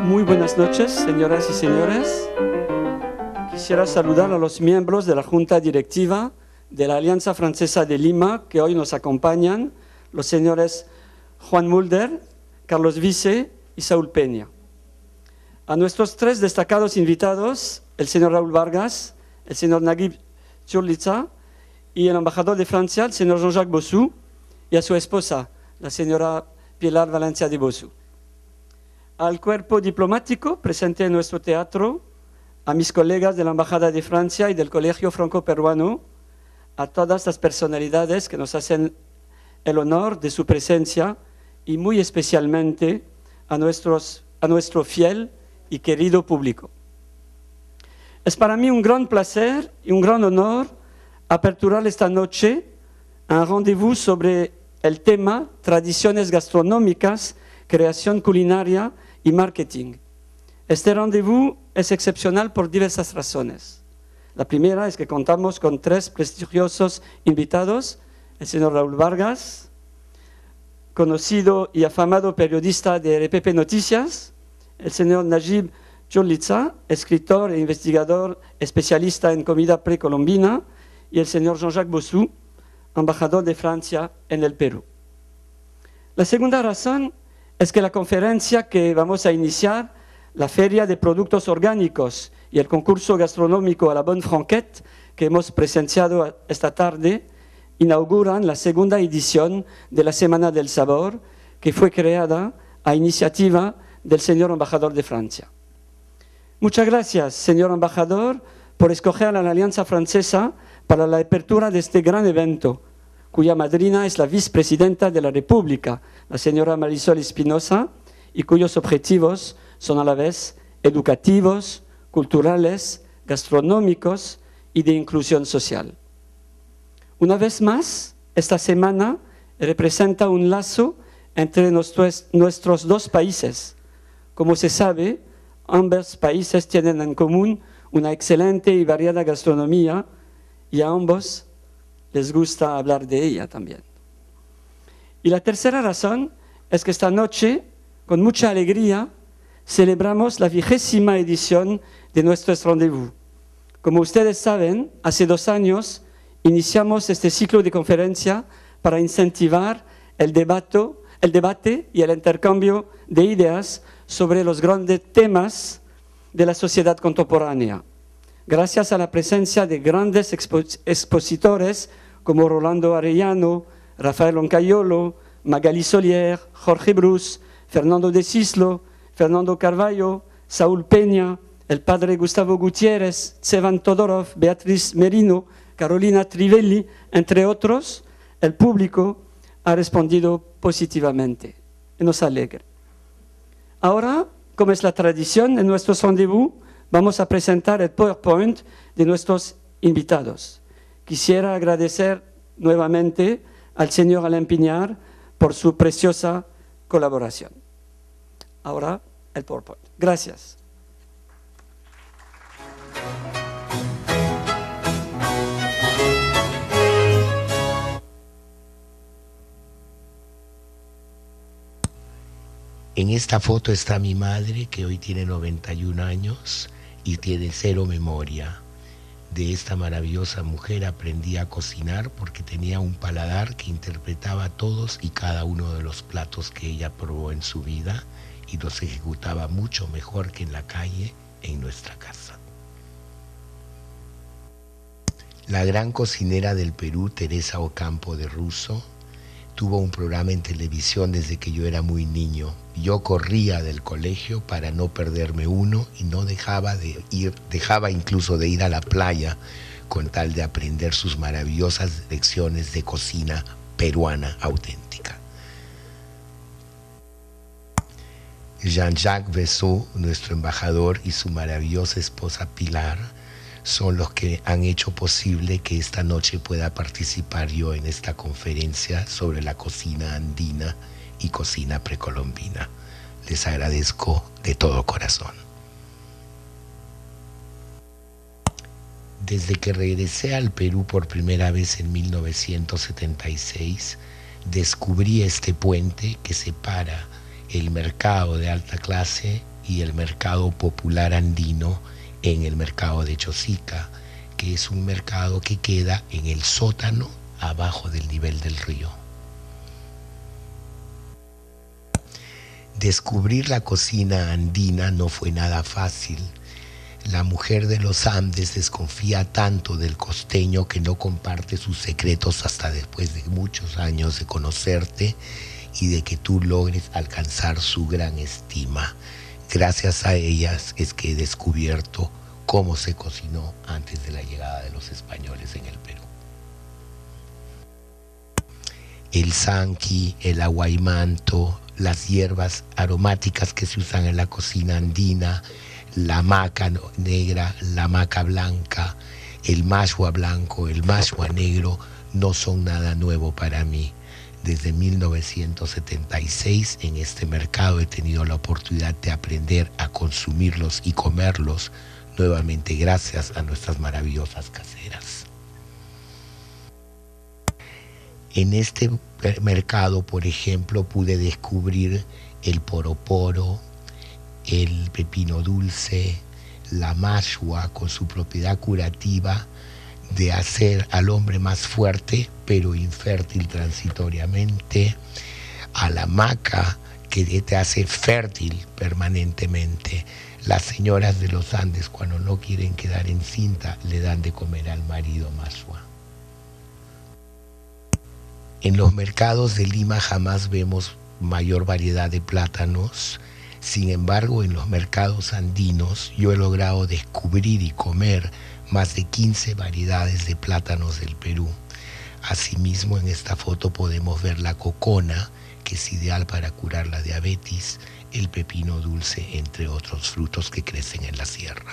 Muy buenas noches, señoras y señores. Quisiera saludar a los miembros de la Junta Directiva de la Alianza Francesa de Lima, que hoy nos acompañan, los señores Juan Mulder, Carlos Vice y Saúl Peña. A nuestros tres destacados invitados, el señor Raúl Vargas, el señor Naguib Tchurlitza y el embajador de Francia, el señor Jean-Jacques Bossou, y a su esposa, la señora Pilar Valencia de Bossou. Al cuerpo diplomático presente en nuestro teatro, a mis colegas de la Embajada de Francia y del Colegio Franco-Peruano, a todas las personalidades que nos hacen el honor de su presencia y muy especialmente a nuestro fiel y querido público. Es para mí un gran placer y un gran honor aperturar esta noche un rendezvous sobre el tema tradiciones gastronómicas, creación culinaria y marketing. Este rendezvous es excepcional por diversas razones. La primera es que contamos con tres prestigiosos invitados: el señor Raúl Vargas, conocido y afamado periodista de RPP Noticias; el señor Naguib Tchurlitza, escritor e investigador especialista en comida precolombina; y el señor Jean-Jacques Bossou, embajador de Francia en el Perú. La segunda razón es que la conferencia que vamos a iniciar, la Feria de Productos Orgánicos y el concurso gastronómico a la Bonne Franquette, que hemos presenciado esta tarde, inauguran la segunda edición de la Semana del Sabor, que fue creada a iniciativa del señor embajador de Francia. Muchas gracias, señor embajador, por escoger a la Alianza Francesa para la apertura de este gran evento, cuya madrina es la vicepresidenta de la República, la señora Marisol Espinosa, y cuyos objetivos son a la vez educativos, culturales, gastronómicos y de inclusión social. Una vez más, esta semana representa un lazo entre nuestros dos países. Como se sabe, ambos países tienen en común una excelente y variada gastronomía, y a ambos les gusta hablar de ella también. Y la tercera razón es que esta noche, con mucha alegría, celebramos la 20ª edición de nuestros rendezvous. Como ustedes saben, hace 2 años iniciamos este ciclo de conferencia para incentivar el debate y el intercambio de ideas sobre los grandes temas de la sociedad contemporánea. Gracias a la presencia de grandes expositores como Rolando Arellano, Rafael Oncayolo, Magali Solier, Jorge Bruce, Fernando de Cislo, Fernando Carvalho, Saúl Peña, el padre Gustavo Gutiérrez, Tsevan Todorov, Beatriz Merino, Carolina Trivelli, entre otros, el público ha respondido positivamente y nos alegra. Ahora, como es la tradición en nuestros rendezvous, vamos a presentar el PowerPoint de nuestros invitados. Quisiera agradecer nuevamente al señor Alain Piñar por su preciosa colaboración. Ahora el PowerPoint. Gracias. En esta foto está mi madre, que hoy tiene 91 años y tiene 0 memoria. De esta maravillosa mujer aprendí a cocinar porque tenía un paladar que interpretaba todos y cada uno de los platos que ella probó en su vida y los ejecutaba mucho mejor que en la calle, en nuestra casa. La gran cocinera del Perú, Teresa Ocampo de Russo, tuvo un programa en televisión desde que yo era muy niño. Yo corría del colegio para no perderme uno y no dejaba incluso de ir a la playa con tal de aprender sus maravillosas lecciones de cocina peruana auténtica. Jean-Jacques Bossou, nuestro embajador, y su maravillosa esposa Pilar son los que han hecho posible que esta noche pueda participar yo en esta conferencia sobre la cocina andina y cocina precolombina. Les agradezco de todo corazón. Desde que regresé al Perú por primera vez en 1976, descubrí este puente que separa el mercado de alta clase y el mercado popular andino en el mercado de Chosica, que es un mercado que queda en el sótano abajo del nivel del río. Descubrir la cocina andina no fue nada fácil. La mujer de los Andes desconfía tanto del costeño que no comparte sus secretos hasta después de muchos años de conocerte y de que tú logres alcanzar su gran estima. Gracias a ellas es que he descubierto cómo se cocinó antes de la llegada de los españoles en el Perú. El sanqui, el aguaymanto, las hierbas aromáticas que se usan en la cocina andina, la maca negra, la maca blanca, el mashua blanco, el mashua negro, no son nada nuevo para mí. Desde 1976 en este mercado he tenido la oportunidad de aprender a consumirlos y comerlos nuevamente gracias a nuestras maravillosas caseras. En este mercado, por ejemplo, pude descubrir el poroporo, el pepino dulce, la mashua con su propiedad curativa de hacer al hombre más fuerte pero infértil transitoriamente, a la maca que te hace fértil permanentemente. Las señoras de los Andes, cuando no quieren quedar encinta, le dan de comer al marido mashua. En los mercados de Lima jamás vemos mayor variedad de plátanos. Sin embargo, en los mercados andinos yo he logrado descubrir y comer más de 15 variedades de plátanos del Perú. Asimismo, en esta foto podemos ver la cocona, que es ideal para curar la diabetes, el pepino dulce, entre otros frutos que crecen en la sierra.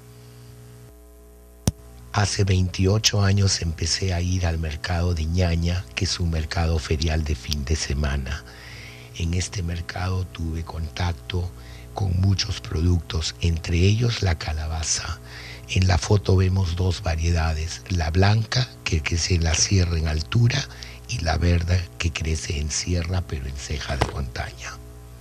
Hace 28 años empecé a ir al mercado de Ñaña, que es un mercado ferial de fin de semana. En este mercado tuve contacto con muchos productos, entre ellos la calabaza. En la foto vemos dos variedades, la blanca que crece en la sierra en altura y la verde que crece en sierra pero en ceja de montaña.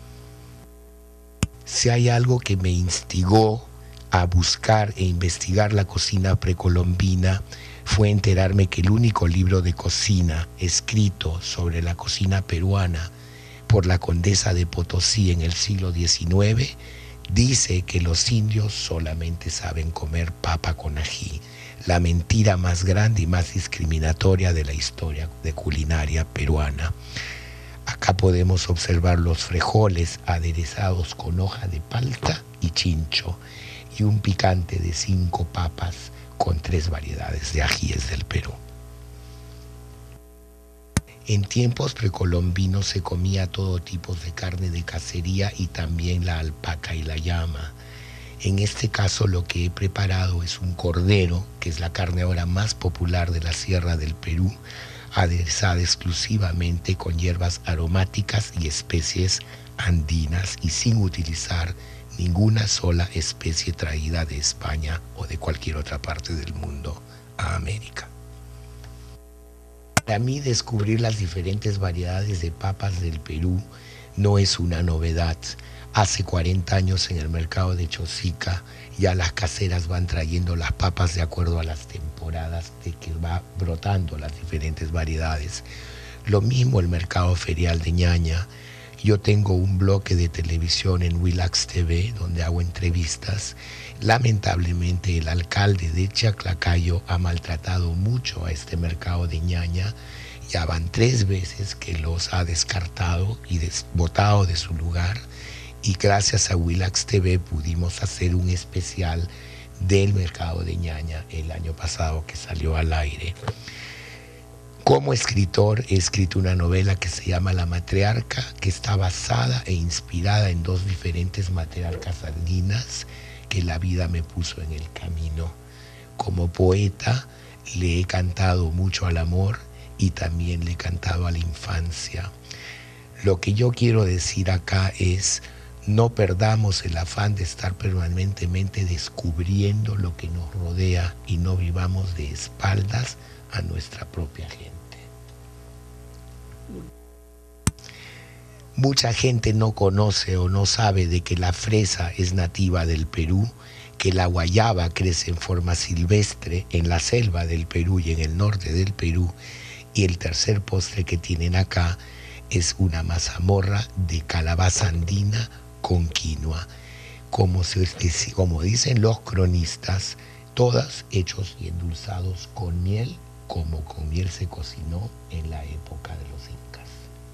Si hay algo que me instigó a buscar e investigar la cocina precolombina, fue enterarme que el único libro de cocina escrito sobre la cocina peruana por la condesa de Potosí en el siglo XIX dice que los indios solamente saben comer papa con ají, la mentira más grande y más discriminatoria de la historia de culinaria peruana. Acá podemos observar los frijoles aderezados con hoja de palta y chincho y un picante de 5 papas con 3 variedades de ajíes del Perú. En tiempos precolombinos se comía todo tipo de carne de cacería y también la alpaca y la llama. En este caso lo que he preparado es un cordero, que es la carne ahora más popular de la sierra del Perú, aderezada exclusivamente con hierbas aromáticas y especies andinas y sin utilizar ninguna sola especie traída de España o de cualquier otra parte del mundo a América. Para mí descubrir las diferentes variedades de papas del Perú no es una novedad. Hace 40 años en el mercado de Chosica ya las caseras van trayendo las papas de acuerdo a las temporadas de que va brotando las diferentes variedades. Lo mismo el mercado ferial de Ñaña. Yo tengo un bloque de televisión en Willax TV donde hago entrevistas. Lamentablemente el alcalde de Chaclacayo ha maltratado mucho a este mercado de Ñaña. Ya van 3 veces que los ha descartado y botado de su lugar. Y gracias a Willax TV pudimos hacer un especial del mercado de Ñaña el año pasado que salió al aire. Como escritor he escrito una novela que se llama La Matriarca, que está basada e inspirada en 2 diferentes matriarcas andinas que la vida me puso en el camino. Como poeta le he cantado mucho al amor y también le he cantado a la infancia. Lo que yo quiero decir acá es: no perdamos el afán de estar permanentemente descubriendo lo que nos rodea y no vivamos de espaldas a nuestra propia gente. Mucha gente no conoce o no sabe de que la fresa es nativa del Perú, que la guayaba crece en forma silvestre en la selva del Perú y en el norte del Perú. Y el tercer postre que tienen acá es una mazamorra de calabaza andina con quinoa. Como dicen los cronistas, todas hechos y endulzados con miel, como con miel se cocinó en la época de los incas.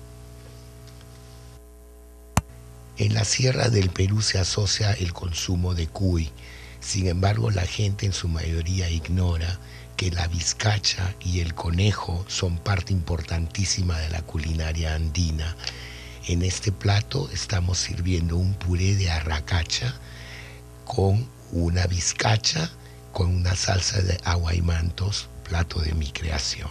En la sierra del Perú se asocia el consumo de cuy. Sin embargo, la gente en su mayoría ignora que la vizcacha y el conejo son parte importantísima de la culinaria andina. En este plato estamos sirviendo un puré de arracacha con una vizcacha, con una salsa de aguaimantos, plato de mi creación.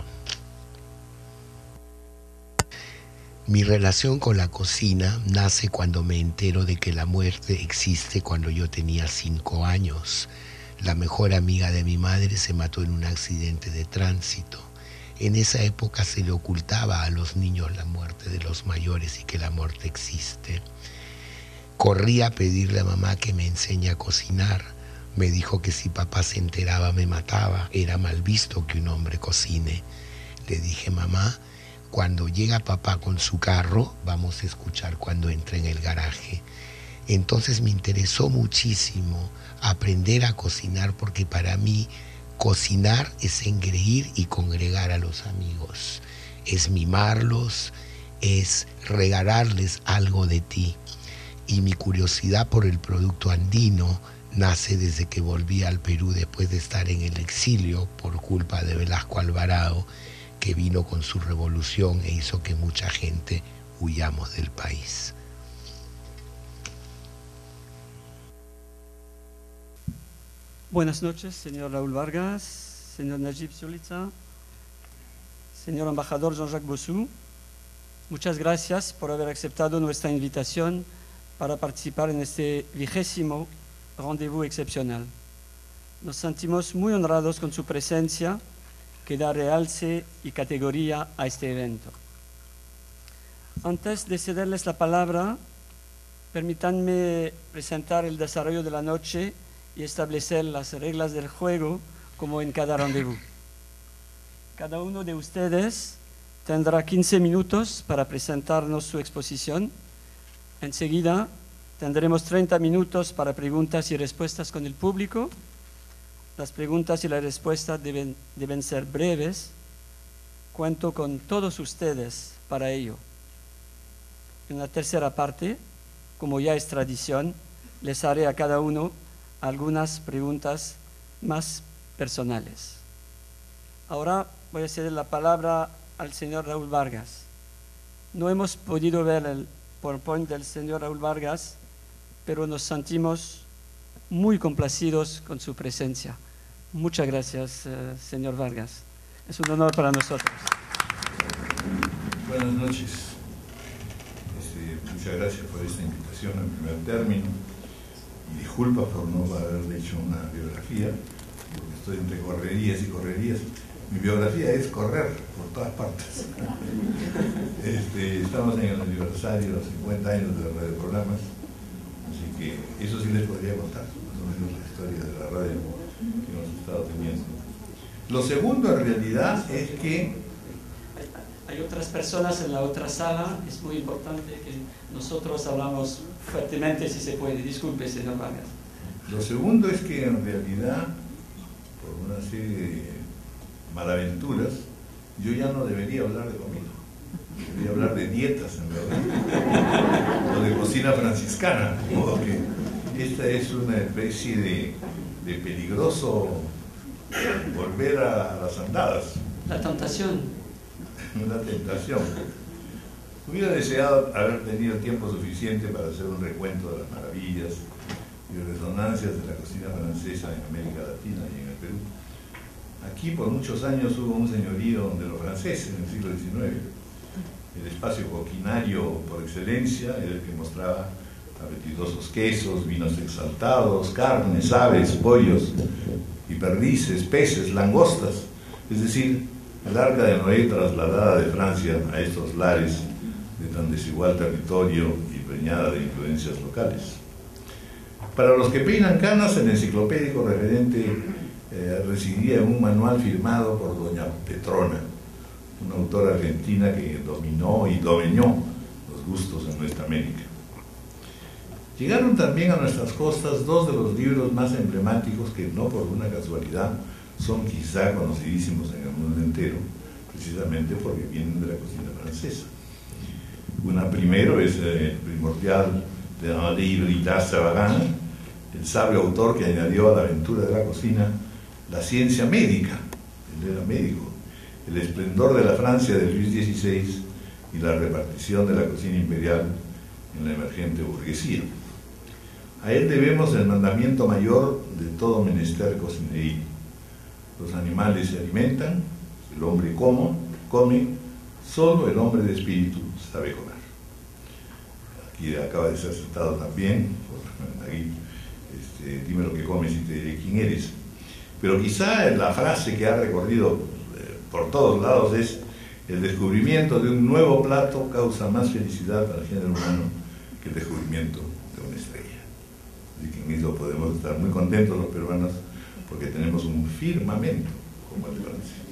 Mi relación con la cocina nace cuando me entero de que la muerte existe cuando yo tenía 5 años. La mejor amiga de mi madre se mató en un accidente de tránsito. En esa época se le ocultaba a los niños la muerte de los mayores y que la muerte existe. Corrí a pedirle a mamá que me enseñe a cocinar. Me dijo que si papá se enteraba me mataba. Era mal visto que un hombre cocine. Le dije, mamá, cuando llega papá con su carro, vamos a escuchar cuando entra en el garaje. Entonces me interesó muchísimo aprender a cocinar, porque para mí cocinar es engreír y congregar a los amigos, es mimarlos, es regalarles algo de ti. Y mi curiosidad por el producto andino nace desde que volví al Perú después de estar en el exilio por culpa de Velasco Alvarado, que vino con su revolución e hizo que mucha gente huyamos del país. Buenas noches, señor Raúl Vargas, señor Najib Zuliza, señor embajador Jean-Jacques Bossou. Muchas gracias por haber aceptado nuestra invitación para participar en este 20º rendezvous excepcional. Nos sentimos muy honrados con su presencia, que da realce y categoría a este evento. Antes de cederles la palabra, permítanme presentar el desarrollo de la noche y establecer las reglas del juego como en cada rendezvous. Cada uno de ustedes tendrá 15 minutos para presentarnos su exposición. Enseguida tendremos 30 minutos para preguntas y respuestas con el público. Las preguntas y las respuestas deben ser breves. Cuento con todos ustedes para ello. En la tercera parte, como ya es tradición, les haré a cada uno algunas preguntas más personales. Ahora voy a ceder la palabra al señor Raúl Vargas. No hemos podido ver el PowerPoint del señor Raúl Vargas, pero nos sentimos muy complacidos con su presencia. Muchas gracias, señor Vargas. Es un honor para nosotros. Buenas noches. Muchas gracias por esta invitación en primer término. Y disculpa por no haberle hecho una biografía, porque estoy entre correrías y correrías. Mi biografía es correr por todas partes. Estamos en el aniversario de los 50 años de la radio de programas, así que eso sí les podría contar, más o menos la historia de la radio que hemos estado teniendo. Lo segundo, en realidad, es que hay otras personas en la otra sala. Es muy importante que nosotros hablamos fuertemente, si se puede. Disculpe, señor Vargas. Lo segundo es que, en realidad, por una serie de malaventuras, yo ya no debería hablar de comida. Debería hablar de dietas, en verdad. O de cocina franciscana. De modo que esta es una especie de peligroso volver a las andadas. La tentación. Una tentación. Hubiera deseado haber tenido tiempo suficiente para hacer un recuento de las maravillas y resonancias de la cocina francesa en América Latina y en el Perú. Aquí por muchos años hubo un señorío de los franceses en el siglo XIX. El espacio coquinario por excelencia era el que mostraba apetitosos quesos, vinos exaltados, carnes, aves, pollos y perdices, peces, langostas. Es decir, el arca de Noé trasladada de Francia a estos lares de tan desigual territorio y preñada de influencias locales. Para los que peinan canas, el enciclopédico referente residía en un manual firmado por doña Petrona, una autora argentina que dominó y domeñó los gustos en nuestra América. Llegaron también a nuestras costas dos de los libros más emblemáticos que, no por una casualidad, son quizá conocidísimos en el mundo entero, precisamente porque vienen de la cocina francesa. Una primero es el primordial de Henri Bridas-Savarin, el sabio autor que añadió a la aventura de la cocina la ciencia médica, él era médico, el esplendor de la Francia de Luis XVI y la repartición de la cocina imperial en la emergente burguesía. A él debemos el mandamiento mayor de todo menester cocineril. Los animales se alimentan, el hombre come, solo el hombre de espíritu sabe comer. Aquí acaba de ser citado también por Nagui, dime lo que comes y te diré quién eres. Pero quizá la frase que ha recorrido por todos lados es: el descubrimiento de un nuevo plato causa más felicidad para el género humano que el descubrimiento de una estrella. Así que en eso podemos estar muy contentos los peruanos, porque tenemos un firmamento como el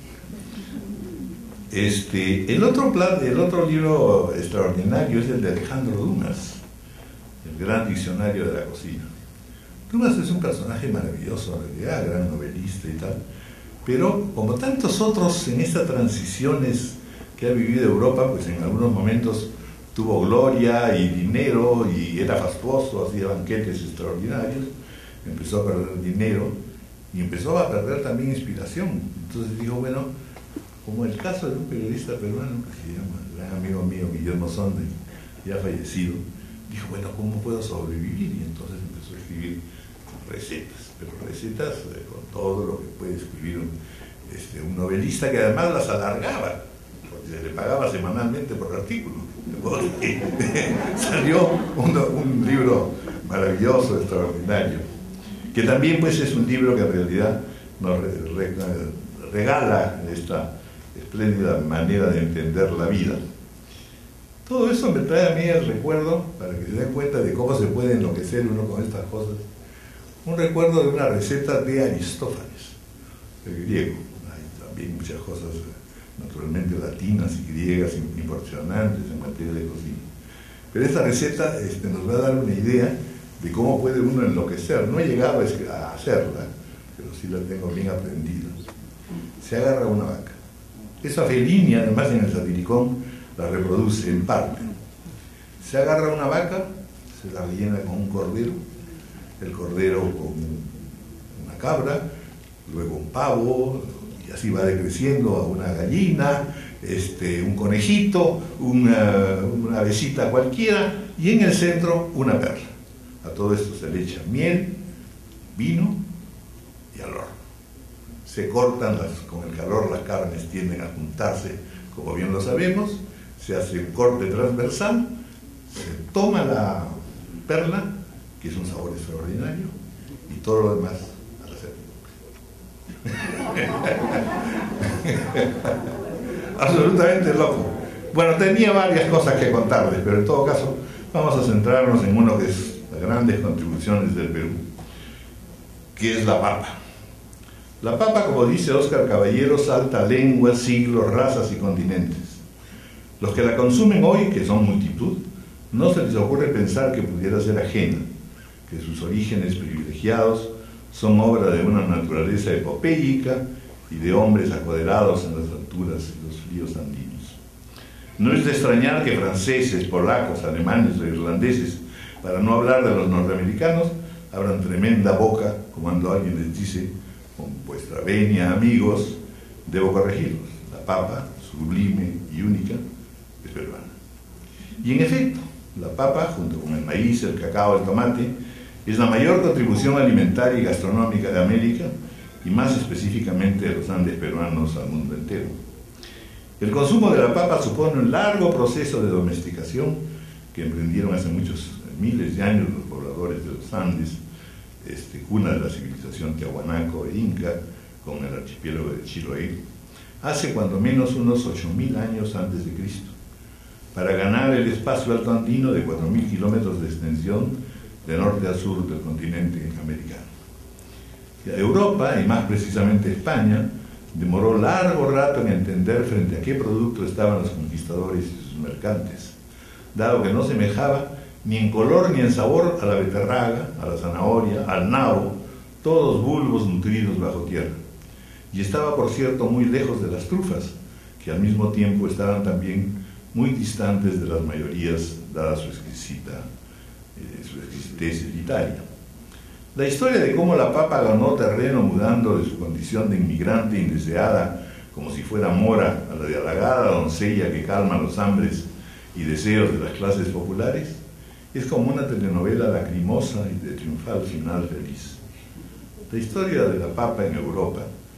francés. El otro libro extraordinario es el de Alejandro Dumas, el gran diccionario de la cocina. Dumas es un personaje maravilloso, en realidad, gran novelista y tal, pero como tantos otros en estas transiciones que ha vivido Europa, pues en algunos momentos tuvo gloria y dinero y era fastuoso, hacía banquetes extraordinarios, empezó a perder dinero y empezó a perder también inspiración. Entonces dijo, bueno, como el caso de un periodista peruano que se llama, gran amigo mío, Guillermo Sonde, ya fallecido, dijo, bueno, ¿cómo puedo sobrevivir? Y entonces empezó a escribir recetas, pero recetas con todo lo que puede escribir un novelista, que además las alargaba, porque se le pagaba semanalmente por artículo. Salió un libro maravilloso, extraordinario, que también pues es un libro que en realidad nos regala esta espléndida manera de entender la vida. Todo eso me trae a mí el recuerdo, para que se den cuenta de cómo se puede enloquecer uno con estas cosas, un recuerdo de una receta de Aristófanes, el griego. Hay también muchas cosas naturalmente latinas y griegas impresionantes en materia de cocina. Pero esta receta nos va a dar una idea de cómo puede uno enloquecer. No he llegado a hacerla, pero sí la tengo bien aprendida. Se agarra una vaca. Esa Fellini, además, en el Satiricón, la reproduce en parte. Se agarra una vaca, se la rellena con un cordero, el cordero con una cabra, luego un pavo, y así va decreciendo a una gallina, un conejito, una avecita cualquiera, y en el centro una perla. A todo esto se le echa miel, vino y al horno. Se cortan, con el calor las carnes tienden a juntarse, como bien lo sabemos, se hace un corte transversal, se toma la perla, que es un sabor extraordinario, y todo lo demás absolutamente loco. Bueno, tenía varias cosas que contarles, pero en todo caso vamos a centrarnos en uno que es las grandes contribuciones del Perú, que es la papa. La papa, como dice Óscar Caballero, salta lenguas, siglos, razas y continentes. Los que la consumen hoy, que son multitud, no se les ocurre pensar que pudiera ser ajena, que sus orígenes privilegiados son obra de una naturaleza epopéica y de hombres apoderados en las alturas y los fríos andinos. No es de extrañar que franceses, polacos, alemanes o irlandeses, para no hablar de los norteamericanos, abran tremenda boca cuando alguien les dice, con vuestra venia, amigos, debo corregirlos, la papa, sublime y única, es peruana. Y en efecto, la papa, junto con el maíz, el cacao, el tomate, es la mayor contribución alimentaria y gastronómica de América, y más específicamente de los Andes peruanos al mundo entero. El consumo de la papa supone un largo proceso de domesticación que emprendieron hace muchos miles de años los pobladores de los Andes, cuna de la civilización tiahuanaco e inca, con el archipiélago de Chiloé, hace cuando menos unos 8.000 años antes de Cristo. para ganar el espacio alto andino de 4.000 kilómetros de extensión de norte a sur del continente americano. Europa, y más precisamente España, demoró largo rato en entender frente a qué producto estaban los conquistadores y sus mercantes, dado que no semejaba ni en color ni en sabor a la beterraga, a la zanahoria, al nabo, todos bulbos nutridos bajo tierra. Y estaba, por cierto, muy lejos de las trufas, que al mismo tiempo estaban también muy distantes de las mayorías, dada su exquisitez hereditaria. La historia de cómo la papa ganó terreno mudando de su condición de inmigrante indeseada, como si fuera mora, a la de halagada doncella que calma los hambres y deseos de las clases populares, es como una telenovela lacrimosa y de triunfal final feliz. La historia de la papa en Europa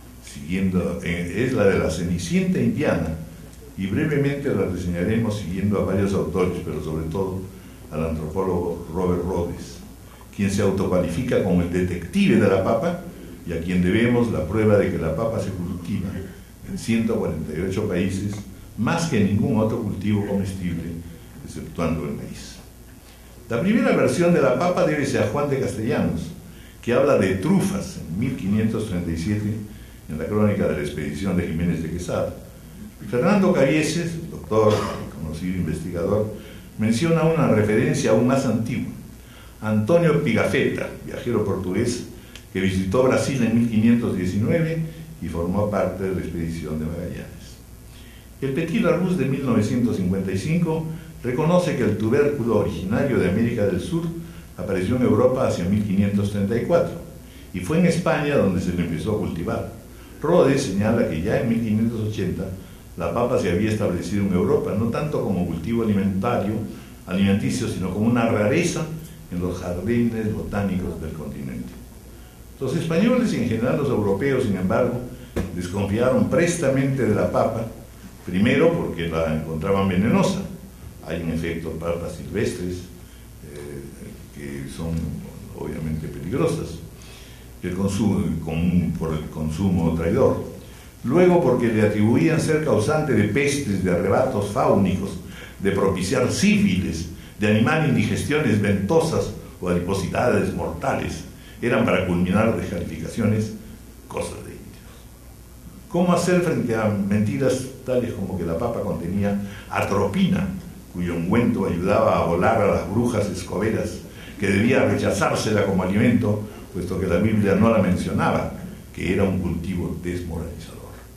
es la de la Cenicienta indiana, y brevemente la reseñaremos siguiendo a varios autores, pero sobre todo al antropólogo Robert Rhodes, quien se autocualifica como el detective de la papa y a quien debemos la prueba de que la papa se cultiva en 148 países, más que ningún otro cultivo comestible, exceptuando el maíz. La primera versión de la papa debe ser a Juan de Castellanos, que habla de trufas en 1537 en la crónica de la expedición de Jiménez de Quesada. Fernando Cabieses, doctor y conocido investigador, menciona una referencia aún más antigua. Antonio Pigafetta, viajero portugués que visitó Brasil en 1519 y formó parte de la expedición de Magallanes. El Petit Larousse de 1955 reconoce que el tubérculo originario de América del Sur apareció en Europa hacia 1534 y fue en España donde se le empezó a cultivar. Rhodes señala que ya en 1580 la papa se había establecido en Europa, no tanto como cultivo alimenticio, sino como una rareza en los jardines botánicos del continente. Los españoles y en general los europeos, sin embargo, desconfiaron prestamente de la papa, primero porque la encontraban venenosa. Hay en efecto papas silvestres que son obviamente peligrosas por el consumo traidor. Luego porque le atribuían ser causante de pestes, de arrebatos fáunicos, de propiciar sífilis, de animar indigestiones ventosas o adiposidades mortales. Eran, para culminar descalificaciones, cosas de indios. ¿Cómo hacer frente a mentiras tales como que la papa contenía atropina, cuyo ungüento ayudaba a volar a las brujas escoberas, que debía rechazársela como alimento, puesto que la Biblia no la mencionaba, que era un cultivo desmoralizador?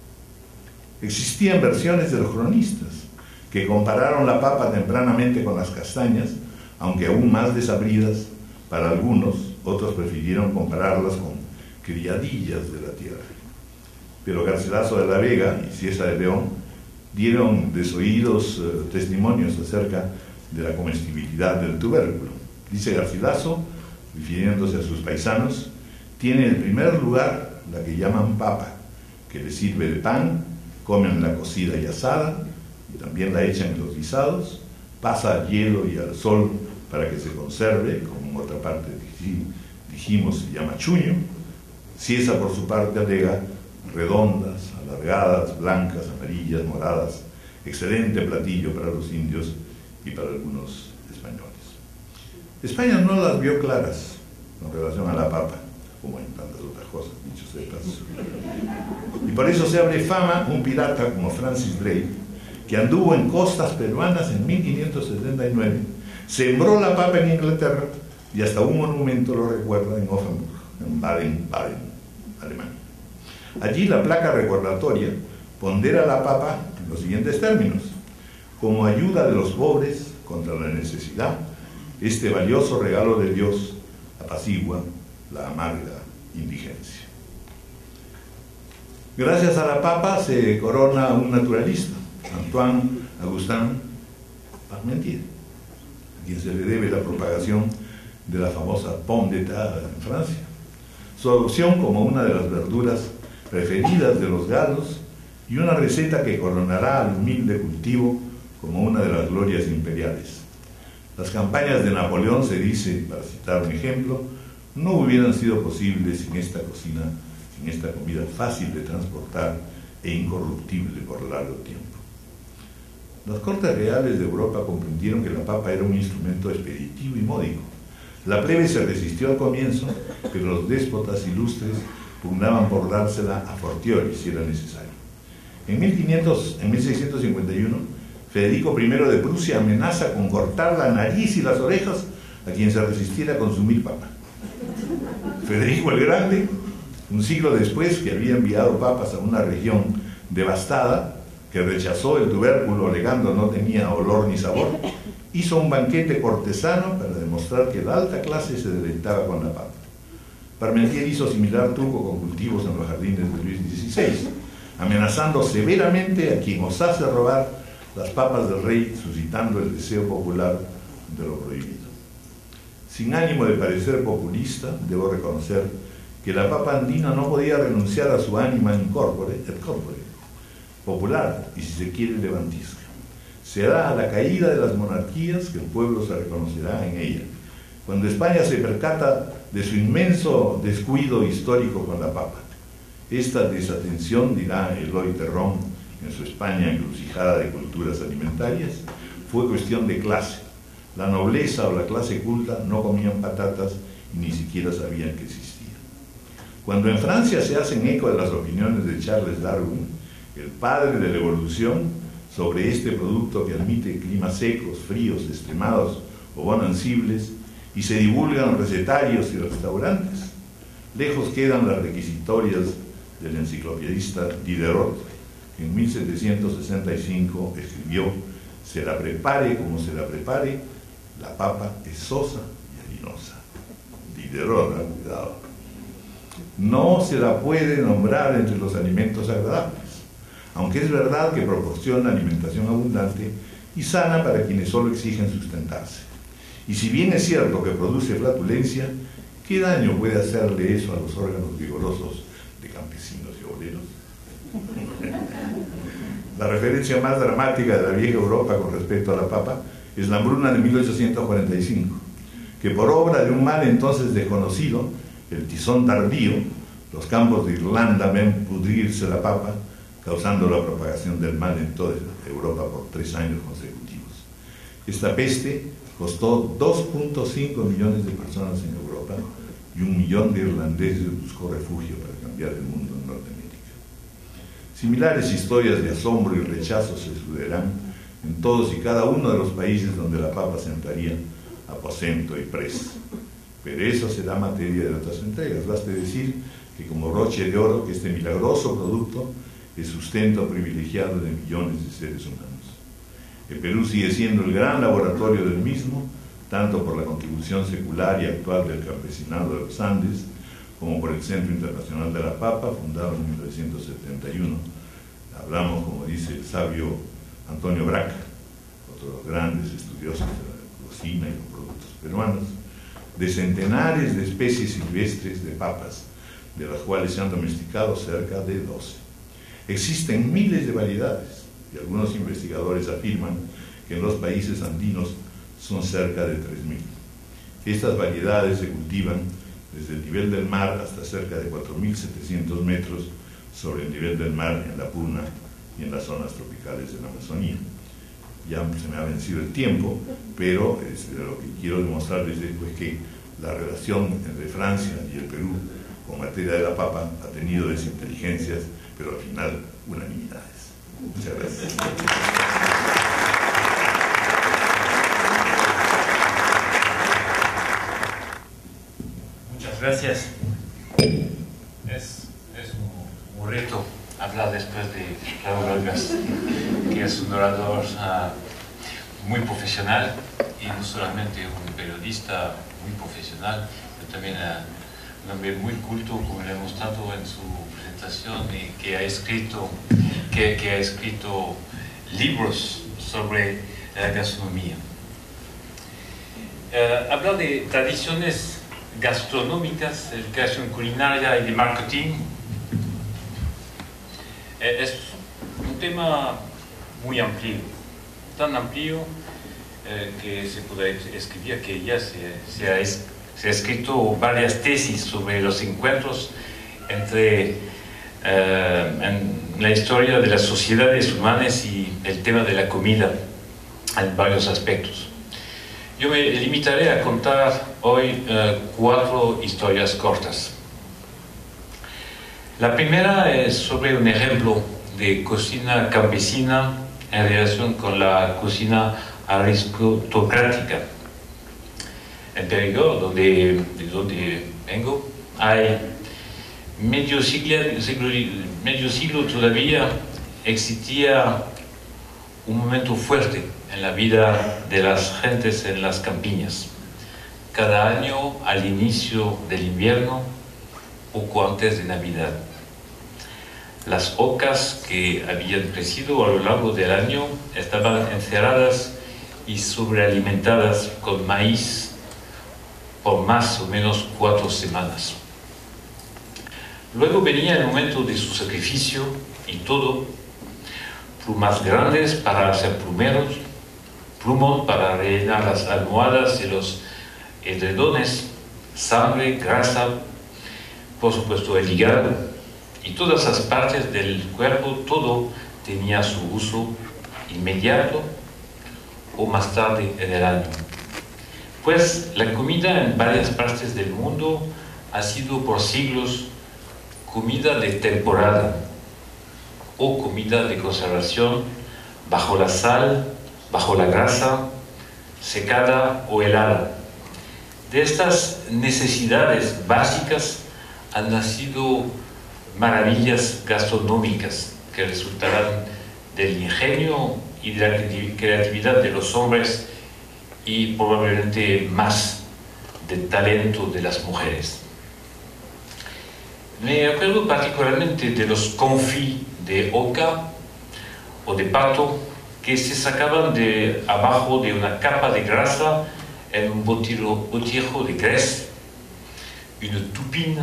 Existían versiones de los cronistas que compararon la papa tempranamente con las castañas, aunque aún más desabridas para algunos. Otros prefirieron compararlas con criadillas de la tierra. Pero Garcilaso de la Vega y Ciesa de León dieron desoídos testimonios acerca de la comestibilidad del tubérculo. Dice Garcilaso, refiriéndose a sus paisanos, tiene en primer lugar la que llaman papa, que le sirve de pan, comen la cocida y asada, y también la echan en los guisados, pasa al hielo y al sol para que se conserve, como en otra parte dijimos se llama chuño. Ciesa por su parte alega redondas, alargadas, blancas, amarillas, moradas, excelente platillo para los indios y para algunos españoles. España no las vio claras en relación a la papa, como en tantas otras cosas, dicho sea de paso. Y por eso se abre fama un pirata como Francis Drake, que anduvo en costas peruanas en 1579, sembró la papa en Inglaterra y hasta un monumento lo recuerda en Offenburg, en Baden-Baden, Alemania. Allí la placa recordatoria pondera la papa en los siguientes términos: como ayuda de los pobres contra la necesidad, este valioso regalo de Dios apacigua la amarga indigencia. Gracias a la papa se corona un naturalista, Antoine Augustin Parmentier, a quien se le debe la propagación de la famosa pomme de terre en Francia, su adopción como una de las verduras preferidas de los galos y una receta que coronará al humilde cultivo como una de las glorias imperiales. Las campañas de Napoleón, se dice, para citar un ejemplo, no hubieran sido posibles sin esta cocina, sin esta comida fácil de transportar e incorruptible por largo tiempo. Las cortes reales de Europa comprendieron que la papa era un instrumento expeditivo y módico. La plebe se resistió al comienzo, pero los déspotas ilustres pugnaban por dársela a fortiori si era necesario. En 1651, Federico I de Prusia amenaza con cortar la nariz y las orejas a quien se resistiera a consumir papa. Federico el Grande, un siglo después, que había enviado papas a una región devastada, que rechazó el tubérculo alegando no tenía olor ni sabor, hizo un banquete cortesano para demostrar que la alta clase se deleitaba con la papa. Parmentier hizo similar truco con cultivos en los jardines de Luis XVI, amenazando severamente a quien osase robar las papas del rey, suscitando el deseo popular de lo prohibido. Sin ánimo de parecer populista, debo reconocer que la papa andina no podía renunciar a su ánima in corpore, et corpore, popular y, si se quiere, levantisca. Será a la caída de las monarquías que el pueblo se reconocerá en ella. Cuando España se percata de su inmenso descuido histórico con la papa, esta desatención, dirá Eloy Terrón en su España encrucijada de culturas alimentarias, fue cuestión de clase. La nobleza o la clase culta no comían patatas y ni siquiera sabían que existían. Cuando en Francia se hacen eco de las opiniones de Charles Darwin, el padre de la evolución, sobre este producto que admite climas secos, fríos, extremados o bonancibles, y se divulgan recetarios y restaurantes, lejos quedan las requisitorias del enciclopedista Diderot, que en 1765 escribió: se la prepare como se la prepare, la papa es sosa y harinosa. Diderot, cuidado. No se la puede nombrar entre los alimentos agradables, aunque es verdad que proporciona alimentación abundante y sana para quienes solo exigen sustentarse. Y si bien es cierto que produce flatulencia, ¿qué daño puede hacerle eso a los órganos vigorosos de campesinos y obreros? La referencia más dramática de la vieja Europa con respecto a la papa es la hambruna de 1845, que por obra de un mal entonces desconocido, el tizón tardío, los campos de Irlanda ven pudrirse la papa, causando la propagación del mal en toda Europa por 3 años consecutivos. Esta peste costó 2.5 millones de personas en Europa y 1 millón de irlandeses buscó refugio para cambiar el mundo en Norteamérica. Similares historias de asombro y rechazo se sucederán en todos y cada uno de los países donde la papa sentaría aposento y presa. Pero eso será materia de otras entregas. Baste decir que como broche de oro, que este milagroso producto es sustento privilegiado de millones de seres humanos. El Perú sigue siendo el gran laboratorio del mismo, tanto por la contribución secular y actual del campesinado de los Andes, como por el Centro Internacional de la Papa, fundado en 1971. Hablamos, como dice el sabio Antonio Braca, otro de los grandes estudiosos de la cocina y los productos peruanos, de centenares de especies silvestres de papas, de las cuales se han domesticado cerca de 12. Existen miles de variedades, y algunos investigadores afirman que en los países andinos son cerca de 3.000. Estas variedades se cultivan desde el nivel del mar hasta cerca de 4.700 metros sobre el nivel del mar en la Puna y en las zonas tropicales de la Amazonía. Ya se me ha vencido el tiempo, pero lo que quiero demostrarles es pues, que la relación entre Francia y el Perú con materia de la papa ha tenido desinteligencias, pero al final unanimidades. Muchas gracias. Muchas gracias. Es un reto hablar después de Claudio Vargas, que es un orador muy profesional y no solamente un periodista muy profesional, pero también un hombre muy culto, como le hemos mostrado en su presentación, y que ha escrito libros sobre la gastronomía. Hablar de tradiciones gastronómicas, de creación culinaria y de marketing es un tema muy amplio, tan amplio que se puede escribir que ya se ha escrito varias tesis sobre los encuentros entre en la historia de las sociedades humanas y el tema de la comida en varios aspectos. Yo me limitaré a contar hoy 4 historias cortas. La primera es sobre un ejemplo de cocina campesina en relación con la cocina aristocrática. En Périgord, de donde vengo, hay medio siglo todavía existía un momento fuerte en la vida de las gentes en las campiñas. Cada año, al inicio del invierno, poco antes de Navidad, las ocas que habían crecido a lo largo del año estaban encerradas y sobrealimentadas con maíz por más o menos 4 semanas. Luego venía el momento de su sacrificio y todo: plumas grandes para hacer plumos para rellenar las almohadas y los edredones, sangre, grasa, por supuesto el hígado y todas las partes del cuerpo. Todo tenía su uso inmediato o más tarde en el año. Pues la comida en varias partes del mundo ha sido por siglos comida de temporada o comida de conservación, bajo la sal, bajo la grasa, secada o helada. De estas necesidades básicas han nacido maravillas gastronómicas que resultarán del ingenio y de la creatividad de los hombres y probablemente más del talento de las mujeres. Me acuerdo particularmente de los confits de oca o de pato que se sacaban de abajo de una capa de grasa en un botijo de graisse, una tupine,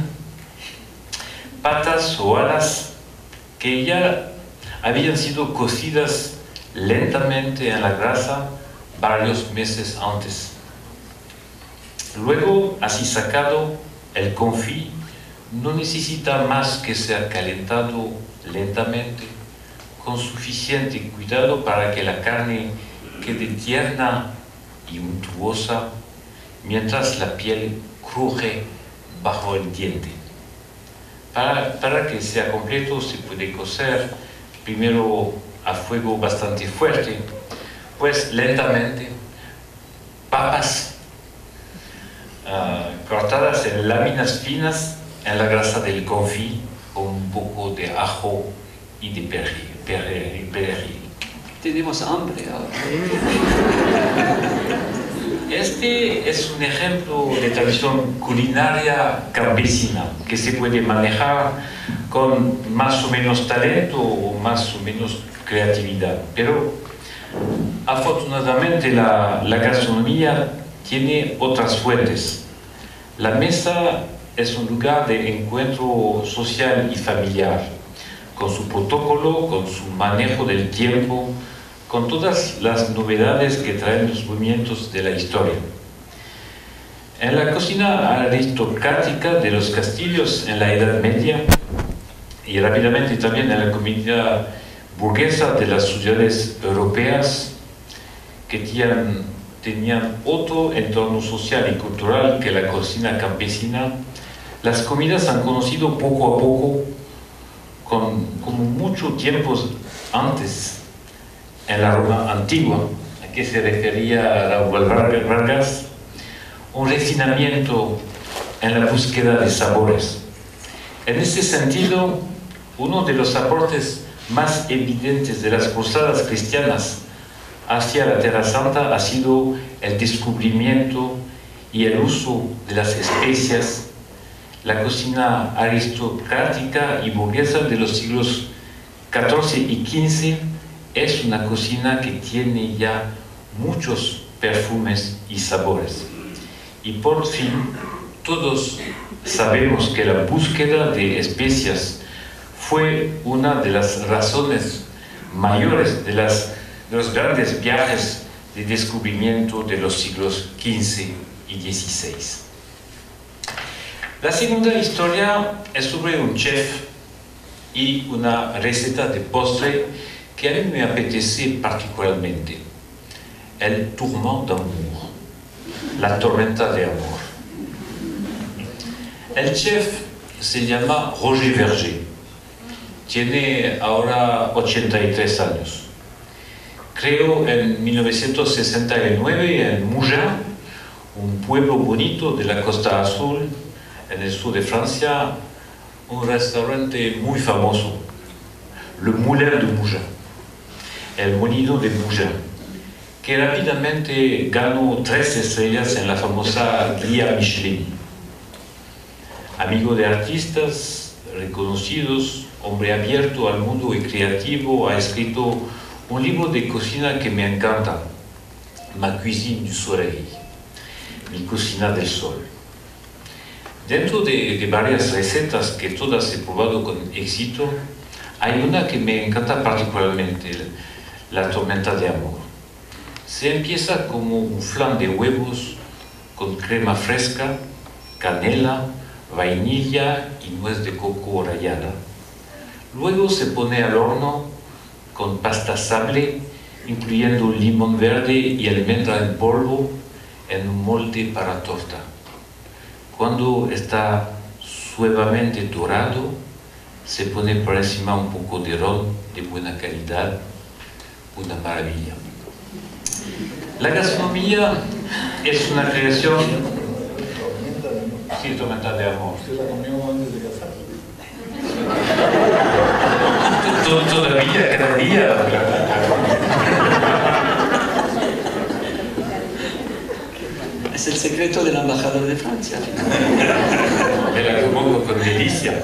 patas o alas que ya habían sido cocidas lentamente en la grasa varios meses antes. Luego, así sacado, el confit no necesita más que ser calentado lentamente, con suficiente cuidado para que la carne quede tierna y untuosa, mientras la piel cruje bajo el diente. Para que sea completo, se puede cocer primero a fuego bastante fuerte, pues lentamente, papas cortadas en láminas finas en la grasa del confit con un poco de ajo y de perejil. Tenemos hambre ahora. Este es un ejemplo de tradición culinaria campesina que se puede manejar con más o menos talento o más o menos creatividad, pero afortunadamente la gastronomía tiene otras fuentes. La mesa es un lugar de encuentro social y familiar, con su protocolo, con su manejo del tiempo, con todas las novedades que traen los movimientos de la historia. En la cocina aristocrática de los castillos en la Edad Media y rápidamente también en la comida burguesa de las ciudades europeas, que tenían otro entorno social y cultural que la cocina campesina, las comidas han conocido poco a poco, como mucho tiempo antes, en la Roma antigua, a que se refería Raúl Vargas, un refinamiento en la búsqueda de sabores. En ese sentido, uno de los aportes más evidentes de las cruzadas cristianas hacia la Tierra Santa ha sido el descubrimiento y el uso de las especias. La cocina aristocrática y burguesa de los siglos XIV y XV es una cocina que tiene ya muchos perfumes y sabores. Y por fin, todos sabemos que la búsqueda de especias fue una de las razones mayores de los grandes viajes de descubrimiento de los siglos XV y XVI. La segunda historia es sobre un chef y una receta de postre que a mí me apetece particularmente, el tourment d'amour, la tormenta de amor. El chef se llama Roger Verger, tiene ahora 83 años. Creó en 1969 en Mougins, un pueblo bonito de la Costa Azul, en el sur de Francia, un restaurante muy famoso, Le Moulin de Mougins, el molino de Mougins, que rápidamente ganó 3 estrellas en la famosa guía Michelin. Amigo de artistas reconocidos, hombre abierto al mundo y creativo, ha escrito un libro de cocina que me encanta, Ma cuisine du soleil, mi cocina del sol. Dentro de varias recetas que todas he probado con éxito, hay una que me encanta particularmente, la tormenta de amor. Se empieza como un flan de huevos con crema fresca, canela, vainilla y nuez de coco rallada. Luego se pone al horno con pasta sable, incluyendo limón verde y almendra en polvo en un molde para torta. Cuando está suavemente dorado, se pone por encima un poco de ron de buena calidad, una maravilla. La gastronomía es una creación... Sí, tormenta de amor. ¿Usted la comió antes de casarse? Todavía, cada día. Es el secreto del embajador de Francia. Me la como con delicia.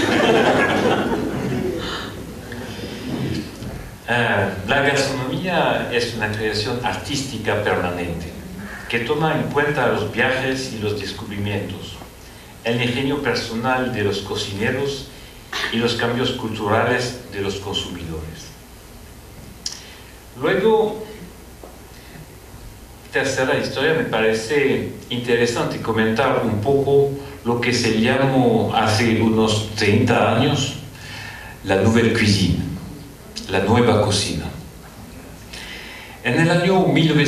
La gastronomía es una creación artística permanente que toma en cuenta los viajes y los descubrimientos, el ingenio personal de los cocineros y los cambios culturales de los consumidores. Luego, tercera historia, me parece interesante comentar un poco lo que se llamó hace unos 30 años la nouvelle cuisine, la nueva cocina. En el año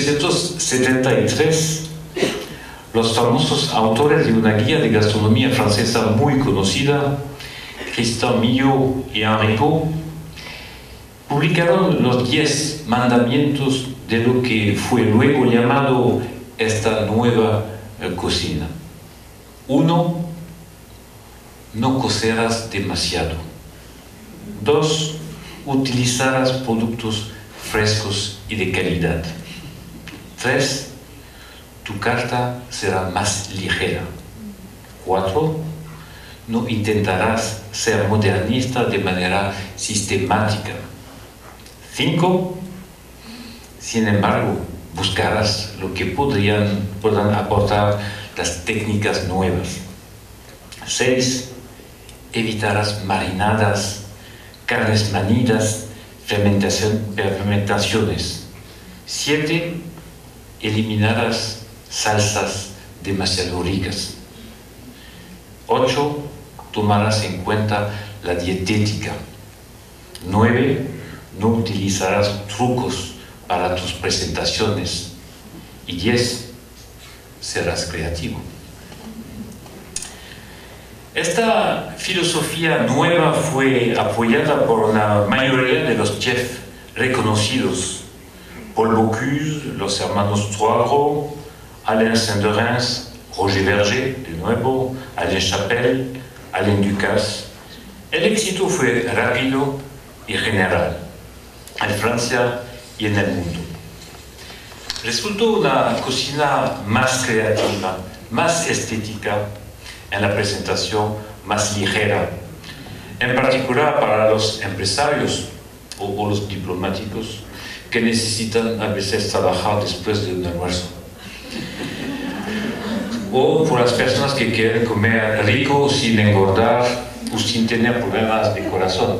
1973, los famosos autores de una guía de gastronomía francesa muy conocida, Christian Millot y Henri Pot, publicaron los 10 mandamientos de lo que fue luego llamado esta nueva cocina. 1. No cocerás demasiado. 2. Utilizarás productos frescos y de calidad. 3. Tu carta será más ligera. 4. No intentarás ser modernista de manera sistemática. 5. Sin embargo, buscarás lo que puedan aportar las técnicas nuevas. 6. Evitarás marinadas, carnes manidas, fermentaciones. 7. Eliminarás salsas demasiado ricas. 8. Tomarás en cuenta la dietética. 9. No utilizarás trucos para tus presentaciones. Y 10. Serás creativo. Esta filosofía nueva fue apoyada por la mayoría de los chefs reconocidos: Paul Bocuse, los hermanos Troisgros, Alain Saint-Dorens, Roger Verger, de nuevo, Alain Chapelle, Alain Ducasse. El éxito fue rápido y general, en Francia y en el mundo. Resultó una cocina más creativa, más estética, en la presentación más ligera, en particular para los empresarios o los diplomáticos que necesitan a veces trabajar después de un almuerzo, o por las personas que quieren comer rico sin engordar o sin tener problemas de corazón.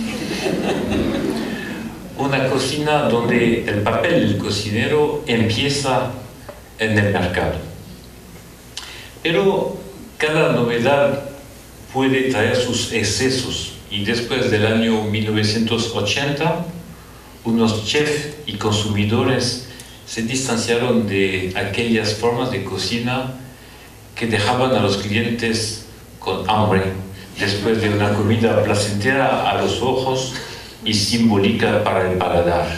Una cocina donde el papel del cocinero empieza en el mercado. Pero cada novedad puede traer sus excesos, y después del año 1980 unos chefs y consumidores se distanciaron de aquellas formas de cocina que dejaban a los clientes con hambre después de una comida placentera a los ojos y simbólica para el paladar.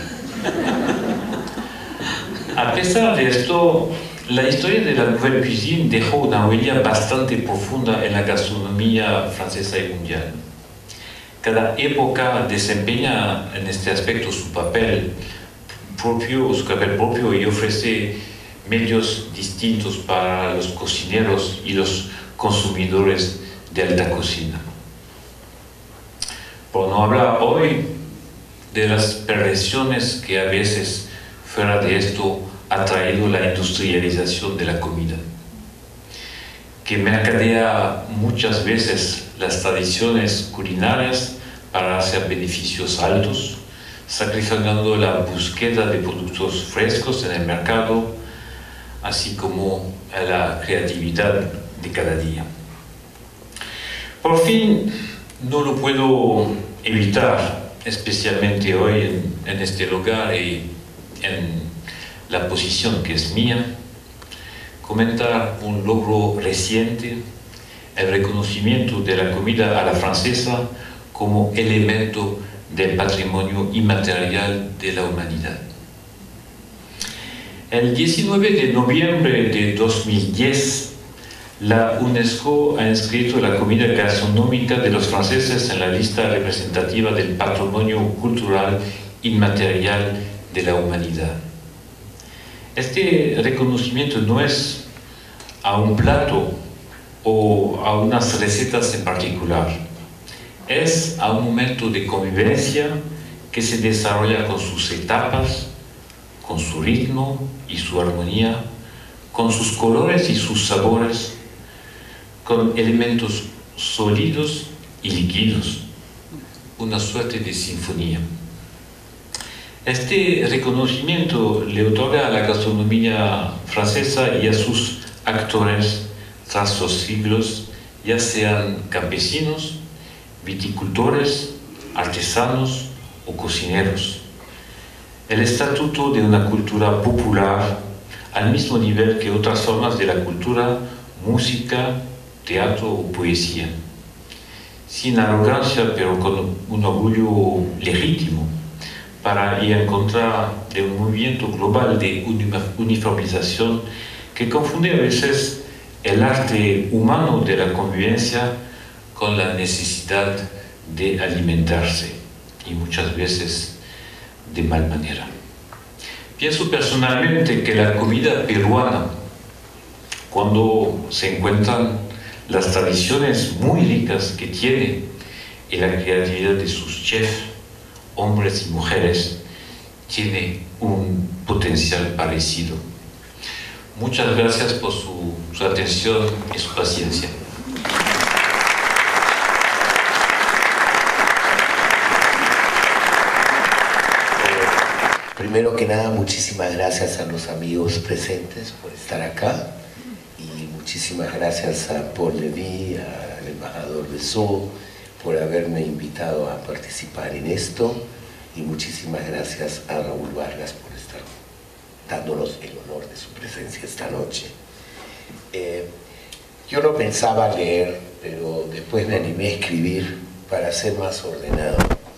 A pesar de esto, la historia de la Nouvelle Cuisine dejó una huella bastante profunda en la gastronomía francesa y mundial. Cada época desempeña en este aspecto su papel propio y ofrece medios distintos para los cocineros y los consumidores de alta cocina. Por no hablar hoy de las perversiones que a veces fuera de esto ha traído la industrialización de la comida, que mercadea muchas veces las tradiciones culinarias para hacer beneficios altos, sacrificando la búsqueda de productos frescos en el mercado, así como la creatividad de cada día. Por fin, no lo puedo evitar, especialmente hoy en este lugar y en la posición que es mía, comentar un logro reciente, el reconocimiento de la comida a la francesa como elemento del patrimonio inmaterial de la humanidad. El 19 de noviembre de 2010, la UNESCO ha inscrito la comida gastronómica de los franceses en la lista representativa del patrimonio cultural inmaterial de la humanidad. Este reconocimiento no es a un plato o a unas recetas en particular, es a un momento de convivencia que se desarrolla con sus etapas, con su ritmo y su armonía, con sus colores y sus sabores, con elementos sólidos y líquidos, una suerte de sinfonía. Este reconocimiento le otorga a la gastronomía francesa y a sus actores tras los siglos, ya sean campesinos, viticultores, artesanos o cocineros, el estatuto de una cultura popular al mismo nivel que otras formas de la cultura, música, teatro o poesía, sin arrogancia pero con un orgullo legítimo, para ir en contra de un movimiento global de uniformización que confunde a veces el arte humano de la convivencia con la necesidad de alimentarse, y muchas veces de mal manera. Pienso personalmente que la comida peruana, cuando se encuentran las tradiciones muy ricas que tiene y la creatividad de sus chefs, hombres y mujeres, tiene un potencial parecido. Muchas gracias por su atención y su paciencia. Primero que nada, muchísimas gracias a los amigos presentes por estar acá, y muchísimas gracias a Paul Levy, al embajador Bessot, por haberme invitado a participar en esto, y muchísimas gracias a Raúl Vargas por estar dándonos el honor de su presencia esta noche. Yo no pensaba leer, pero después me animé a escribir para ser más ordenado.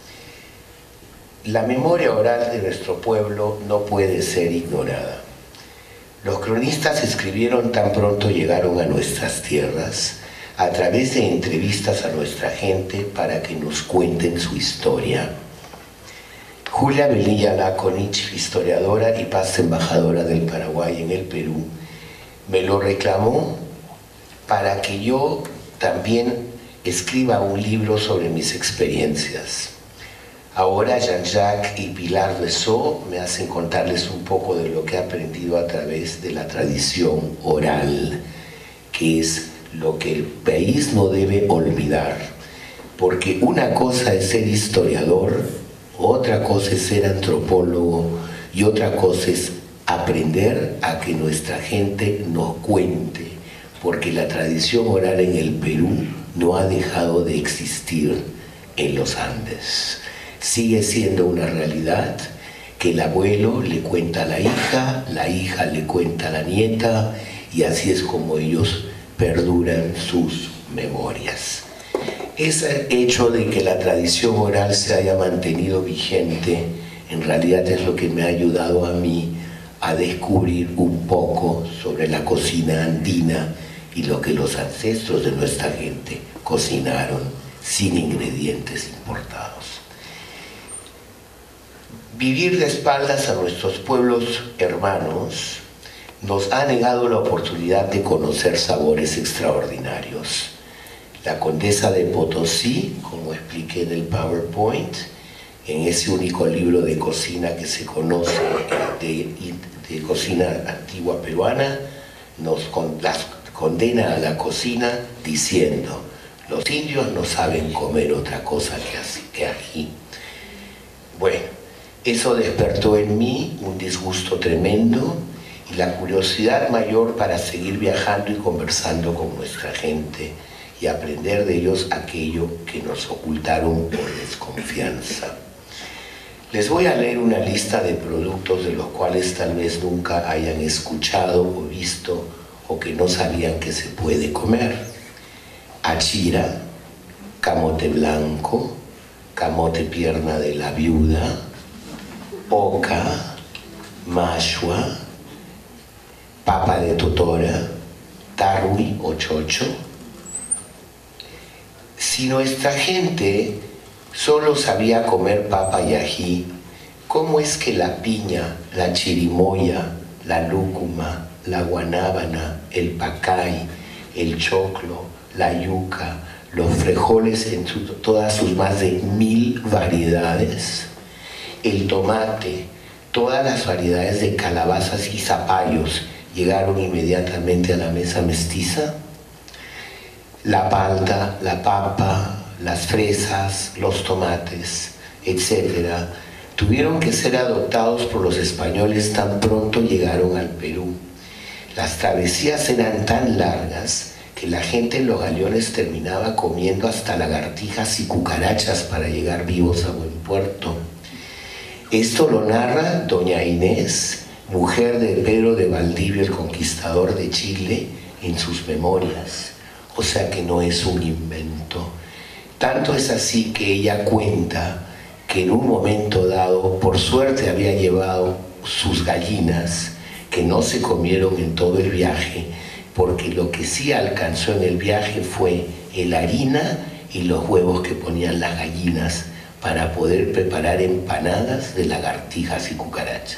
La memoria oral de nuestro pueblo no puede ser ignorada. Los cronistas escribieron tan pronto llegaron a nuestras tierras, a través de entrevistas a nuestra gente para que nos cuenten su historia. Julia Velilla Lakonich, historiadora y past embajadora del Paraguay en el Perú, me lo reclamó para que yo también escriba un libro sobre mis experiencias. Ahora Jean-Jacques y Pilar Bessot me hacen contarles un poco de lo que he aprendido a través de la tradición oral, que es lo que el país no debe olvidar, porque una cosa es ser historiador, otra cosa es ser antropólogo y otra cosa es aprender a que nuestra gente nos cuente porque la tradición oral en el Perú no ha dejado de existir en los Andes. Sigue siendo una realidad que el abuelo le cuenta a la hija le cuenta a la nieta, y así es como ellos perduran sus memorias. Ese hecho de que la tradición oral se haya mantenido vigente, en realidad es lo que me ha ayudado a mí a descubrir un poco sobre la cocina andina y lo que los ancestros de nuestra gente cocinaron sin ingredientes importados. Vivir de espaldas a nuestros pueblos hermanos nos ha negado la oportunidad de conocer sabores extraordinarios. La Condesa de Potosí, como expliqué en el PowerPoint, en ese único libro de cocina que se conoce de cocina antigua peruana, nos condena a la cocina diciendo: los indios no saben comer otra cosa que ají. Bueno, eso despertó en mí un disgusto tremendo y la curiosidad mayor para seguir viajando y conversando con nuestra gente y aprender de ellos aquello que nos ocultaron por desconfianza. Les voy a leer una lista de productos de los cuales tal vez nunca hayan escuchado o visto o que no sabían que se puede comer. Achira, camote blanco, camote pierna de la viuda, oca, mashua, papa de totora, tarwi o chocho. Si nuestra gente solo sabía comer papa y ají, ¿cómo es que la piña, la chirimoya, la lúcuma, la guanábana, el pacay, el choclo, la yuca, los frijoles en todas sus más de 1000 variedades, el tomate, todas las variedades de calabazas y zapallos llegaron inmediatamente a la mesa mestiza? La palta, la papa, las fresas, los tomates, etc., tuvieron que ser adoptados por los españoles tan pronto llegaron al Perú. Las travesías eran tan largas que la gente en los galeones terminaba comiendo hasta lagartijas y cucarachas para llegar vivos a buen puerto. Esto lo narra doña Inés, mujer de Pedro de Valdivia, el conquistador de Chile, en sus memorias. O sea que no es un invento. Tanto es así que ella cuenta que en un momento dado, por suerte había llevado sus gallinas, que no se comieron en todo el viaje, porque lo que sí alcanzó en el viaje fue la harina y los huevos que ponían las gallinas para poder preparar empanadas de lagartijas y cucarachas.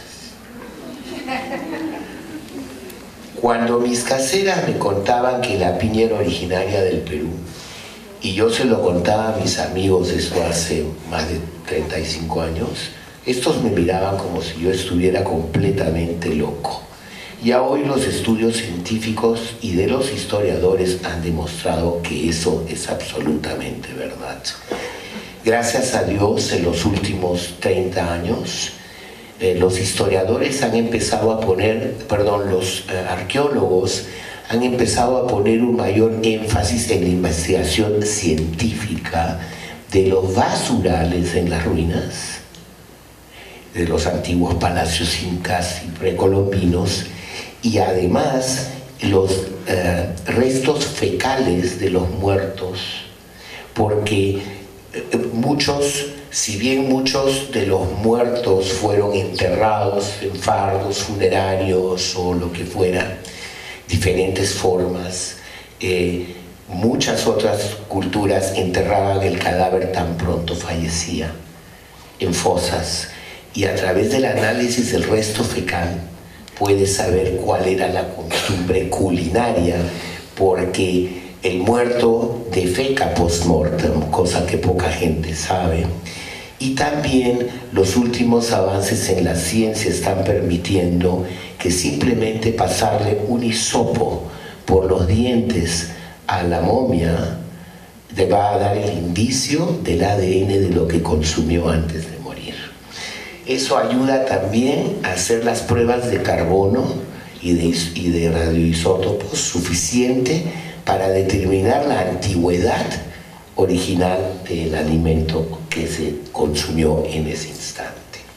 Cuando mis caseras me contaban que la piña era originaria del Perú, y yo se lo contaba a mis amigos, eso hace más de 35 años, estos me miraban como si yo estuviera completamente loco. Ya hoy los estudios científicos y de los historiadores han demostrado que eso es absolutamente verdad. Gracias a Dios, en los últimos 30 años, los historiadores han empezado a poner, los arqueólogos han empezado a poner un mayor énfasis en la investigación científica de los basurales en las ruinas, de los antiguos palacios incas y precolombinos, y además los restos fecales de los muertos, porque si bien muchos de los muertos fueron enterrados en fardos funerarios o lo que fuera, diferentes formas, muchas otras culturas enterraban el cadáver tan pronto fallecía, en fosas, y a través del análisis del resto fecal puedes saber cuál era la costumbre culinaria, porque el muerto defeca post-mortem, cosa que poca gente sabe. Y también los últimos avances en la ciencia están permitiendo que simplemente pasarle un hisopo por los dientes a la momia te va a dar el indicio del ADN de lo que consumió antes de morir. Eso ayuda también a hacer las pruebas de carbono y de radioisótopos suficiente para determinar la antigüedad original del alimento que se consumió en ese instante.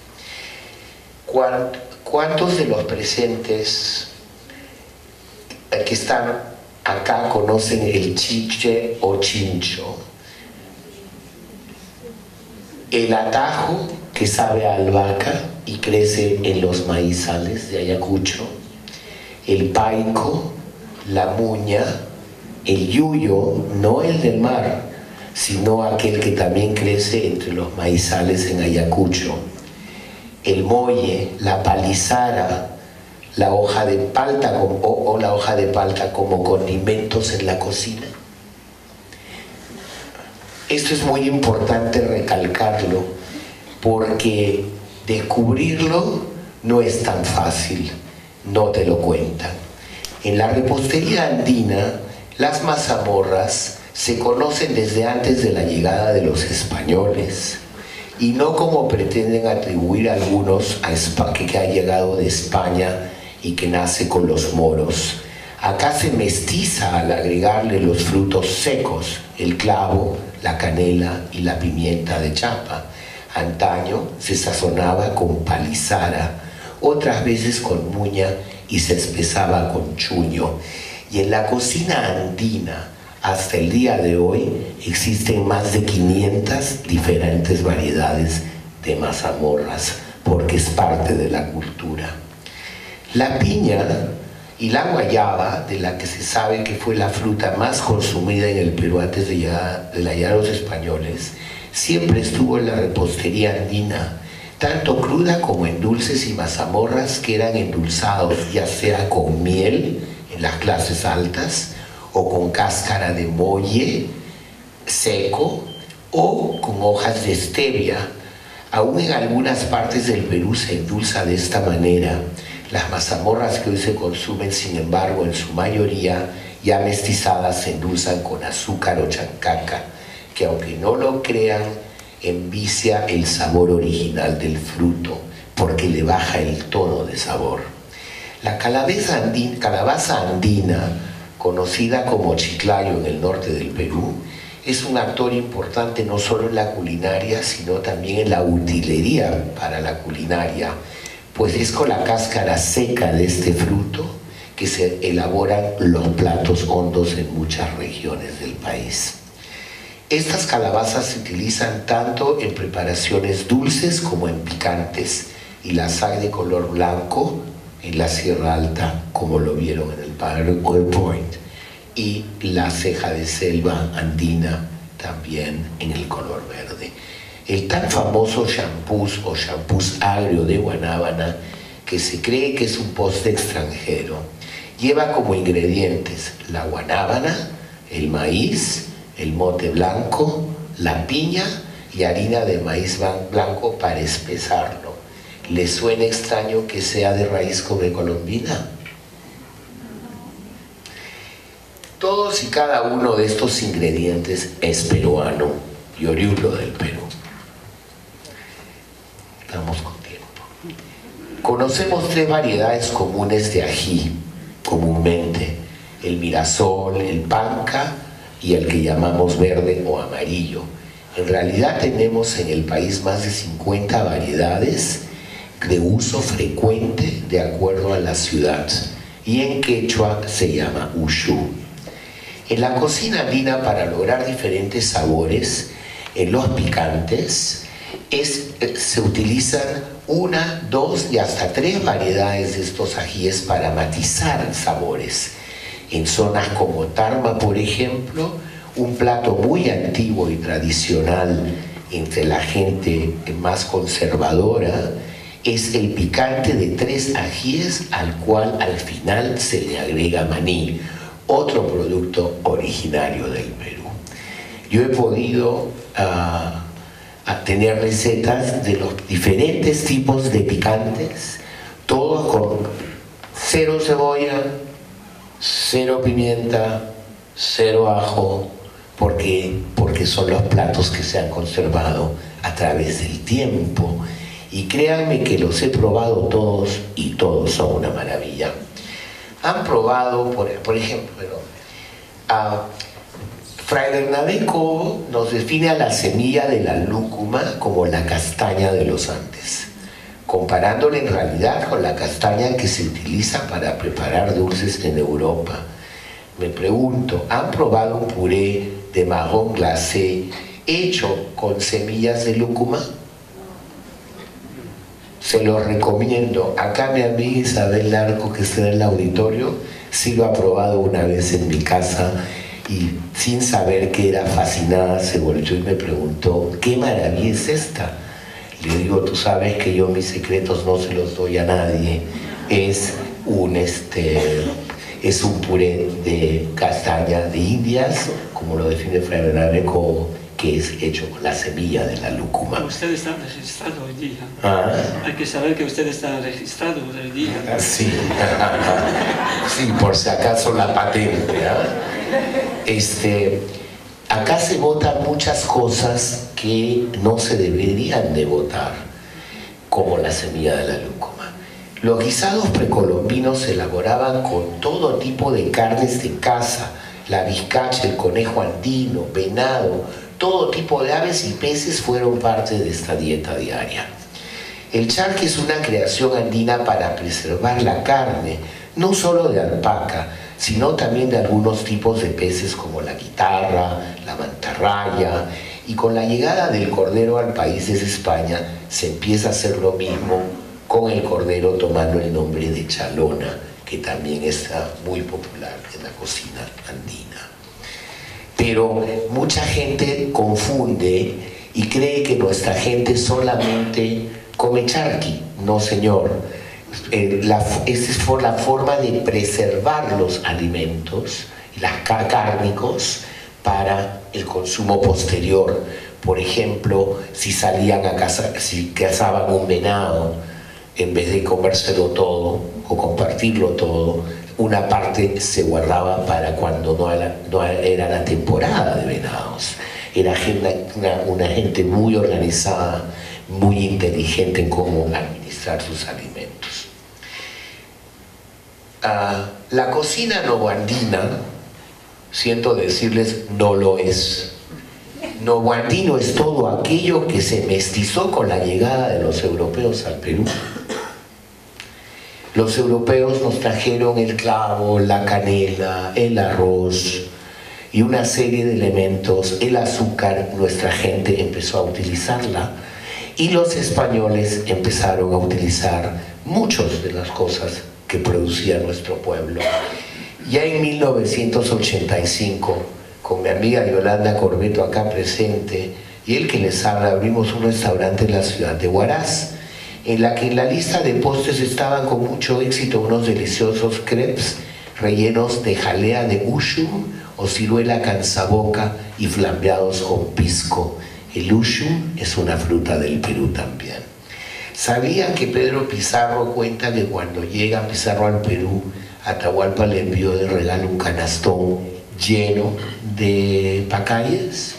¿Cuántos de los presentes que están acá conocen el chiche o chincho? El atajo, que sabe a albahaca y crece en los maizales de Ayacucho, el paico, la muña, el yuyo, no el del mar, sino aquel que también crece entre los maizales en Ayacucho, el molle, la palizara, la hoja de palta o la hoja de palta como condimentos en la cocina. Esto es muy importante recalcarlo, porque descubrirlo no es tan fácil, no te lo cuentan. En la repostería andina, las mazamorras se conocen desde antes de la llegada de los españoles, y no como pretenden atribuir algunos a que ha llegado de España y que nace con los moros. Acá se mestiza al agregarle los frutos secos, el clavo, la canela y la pimienta de chapa. Antaño se sazonaba con palizara, otras veces con muña y se espesaba con chuño. Y en la cocina andina, hasta el día de hoy, existen más de 500 diferentes variedades de mazamorras, porque es parte de la cultura. La piña y la guayaba, de la que se sabe que fue la fruta más consumida en el Perú antes de la llegada de los españoles, siempre estuvo en la repostería andina, tanto cruda como en dulces y mazamorras que eran endulzados, ya sea con miel en las clases altas, o con cáscara de molle seco, o con hojas de stevia. Aún en algunas partes del Perú se endulza de esta manera. Las mazamorras que hoy se consumen, sin embargo, en su mayoría ya mestizadas, se endulzan con azúcar o chancaca, que aunque no lo crean, envicia el sabor original del fruto, porque le baja el tono de sabor. La calabaza andina, conocida como chiclayo en el norte del Perú, es un actor importante no solo en la culinaria, sino también en la utilería para la culinaria, pues es con la cáscara seca de este fruto que se elaboran los platos hondos en muchas regiones del país. Estas calabazas se utilizan tanto en preparaciones dulces como en picantes, y las hay de color blanco en la Sierra Alta, como lo vieron en el PowerPoint, y la ceja de selva andina también en el color verde. El tan famoso champús o champús agrio de guanábana, que se cree que es un postre extranjero, lleva como ingredientes la guanábana, el maíz, el mote blanco, la piña y harina de maíz blanco para espesarlo. ¿Les suena extraño que sea de raíz colombina? Todos y cada uno de estos ingredientes es peruano y oriundo del Perú. Estamos con tiempo. Conocemos 3 variedades comunes de ají, comúnmente: el mirasol, el panca y el que llamamos verde o amarillo. En realidad tenemos en el país más de 50 variedades de uso frecuente de acuerdo a la ciudad, y en quechua se llama ushú. En la cocina andina, para lograr diferentes sabores, en los picantes, se utilizan 1, 2 y hasta 3 variedades de estos ajíes para matizar sabores. En zonas como Tarma, por ejemplo, un plato muy antiguo y tradicional entre la gente más conservadora es el picante de 3 ajíes, al cual al final se le agrega maní, otro producto originario del Perú. Yo he podido tener recetas de los diferentes tipos de picantes, todos con 0 cebolla, 0 pimienta, 0 ajo, porque son los platos que se han conservado a través del tiempo. Y créanme que los he probado todos y todos son una maravilla. han probado, por ejemplo, Fray Bernabé Cobo nos define a la semilla de la lúcuma como la castaña de los Andes, comparándola en realidad con la castaña que se utiliza para preparar dulces en Europa. Me pregunto, ¿han probado un puré de marrón glacé hecho con semillas de lúcuma? Se lo recomiendo. Acá mi amiga Isabel Larco, que está en el auditorio, sí lo ha probado una vez en mi casa y sin saber que era fascinada se volvió y me preguntó, ¿qué maravilla es esta? Le digo, tú sabes que yo mis secretos no se los doy a nadie. Es un puré de castaña de Indias, como lo define Fray Bernabé Cobo, que es hecho con la semilla de la lúcuma. Usted está registrado hoy día. ¿Ah? Hay que saber que usted está registrado hoy día. Sí, sí, por si acaso la patente. Acá se votan muchas cosas que no se deberían de votar, como la semilla de la lúcuma. Los guisados precolombinos se elaboraban con todo tipo de carnes de caza, la vizcacha, el conejo andino, venado, todo tipo de aves y peces fueron parte de esta dieta diaria. El charque es una creación andina para preservar la carne, no solo de alpaca, sino también de algunos tipos de peces como la guitarra, la mantarraya, y con la llegada del cordero al país desde España se empieza a hacer lo mismo con el cordero tomando el nombre de chalona, que también está muy popular en la cocina andina. Pero mucha gente confunde y cree que nuestra gente solamente come charqui. No, señor. Esa es la forma de preservar los alimentos, los cárnicos, para el consumo posterior. Por ejemplo, si salían a cazar, si cazaban un venado, en vez de comérselo todo o compartirlo todo, una parte se guardaba para cuando no era la temporada de venados. Era una gente muy organizada, muy inteligente en cómo administrar sus alimentos. La cocina novoandina, siento decirles, no lo es. Novoandino es todo aquello que se mestizó con la llegada de los europeos al Perú. Los europeos nos trajeron el clavo, la canela, el arroz y una serie de elementos. El azúcar, nuestra gente empezó a utilizarla y los españoles empezaron a utilizar muchas de las cosas que producía nuestro pueblo. Ya en 1985, con mi amiga Yolanda Corbeto acá presente y el que les habla, abrimos un restaurante en la ciudad de Huaraz, en la que en la lista de postres estaban con mucho éxito unos deliciosos crepes rellenos de jalea de ushum o ciruela cansaboca y flambeados con pisco. El ushum es una fruta del Perú también. ¿Sabían que Pedro Pizarro cuenta que cuando llega Pizarro al Perú, Atahualpa le envió de regalo un canastón lleno de pacayes?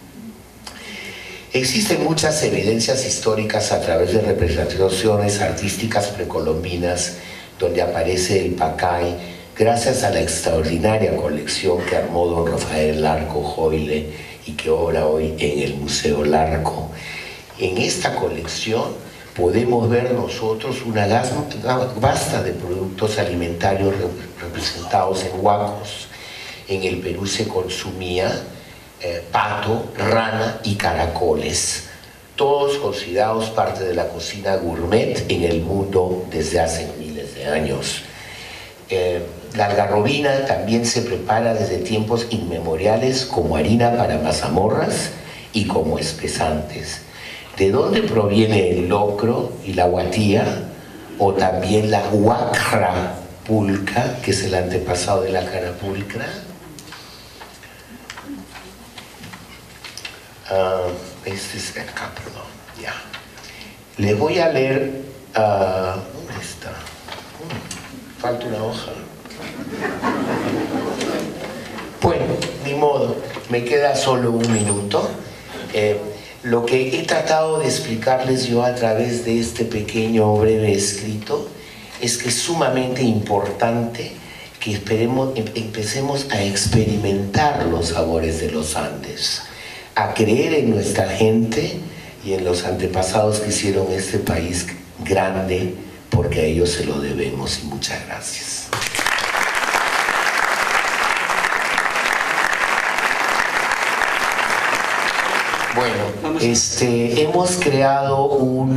Existen muchas evidencias históricas a través de representaciones artísticas precolombinas donde aparece el pacay gracias a la extraordinaria colección que armó don Rafael Larco Joyle y que obra hoy en el Museo Larco. En esta colección podemos ver nosotros una vasta de productos alimentarios representados en huacos. En el Perú se consumía pato, rana y caracoles, todos considerados parte de la cocina gourmet en el mundo desde hace miles de años. La algarrobina también se prepara desde tiempos inmemoriales como harina para mazamorras y como espesantes. ¿De dónde proviene el locro y la guatía? O también la huacra pulca, que es el antepasado de la carapulcra. Este es acá, perdón, ya. Les voy a leer. ¿Dónde está? Falta una hoja. Bueno, ni modo, me queda solo un minuto. Lo que he tratado de explicarles yo a través de este pequeño breve escrito es que es sumamente importante que empecemos a experimentar los sabores de los Andes, a creer en nuestra gente y en los antepasados que hicieron este país grande, porque a ellos se lo debemos. Y muchas gracias. Bueno, hemos creado un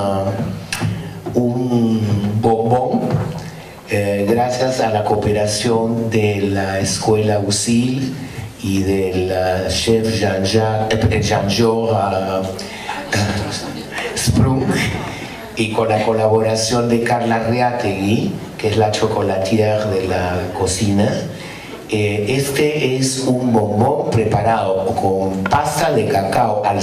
bombón gracias a la cooperación de la Escuela USIL y del chef Jean-Georges Sprung, y con la colaboración de Carla Reategui, que es la chocolatière de la cocina. Este es un bombón preparado con pasta de cacao al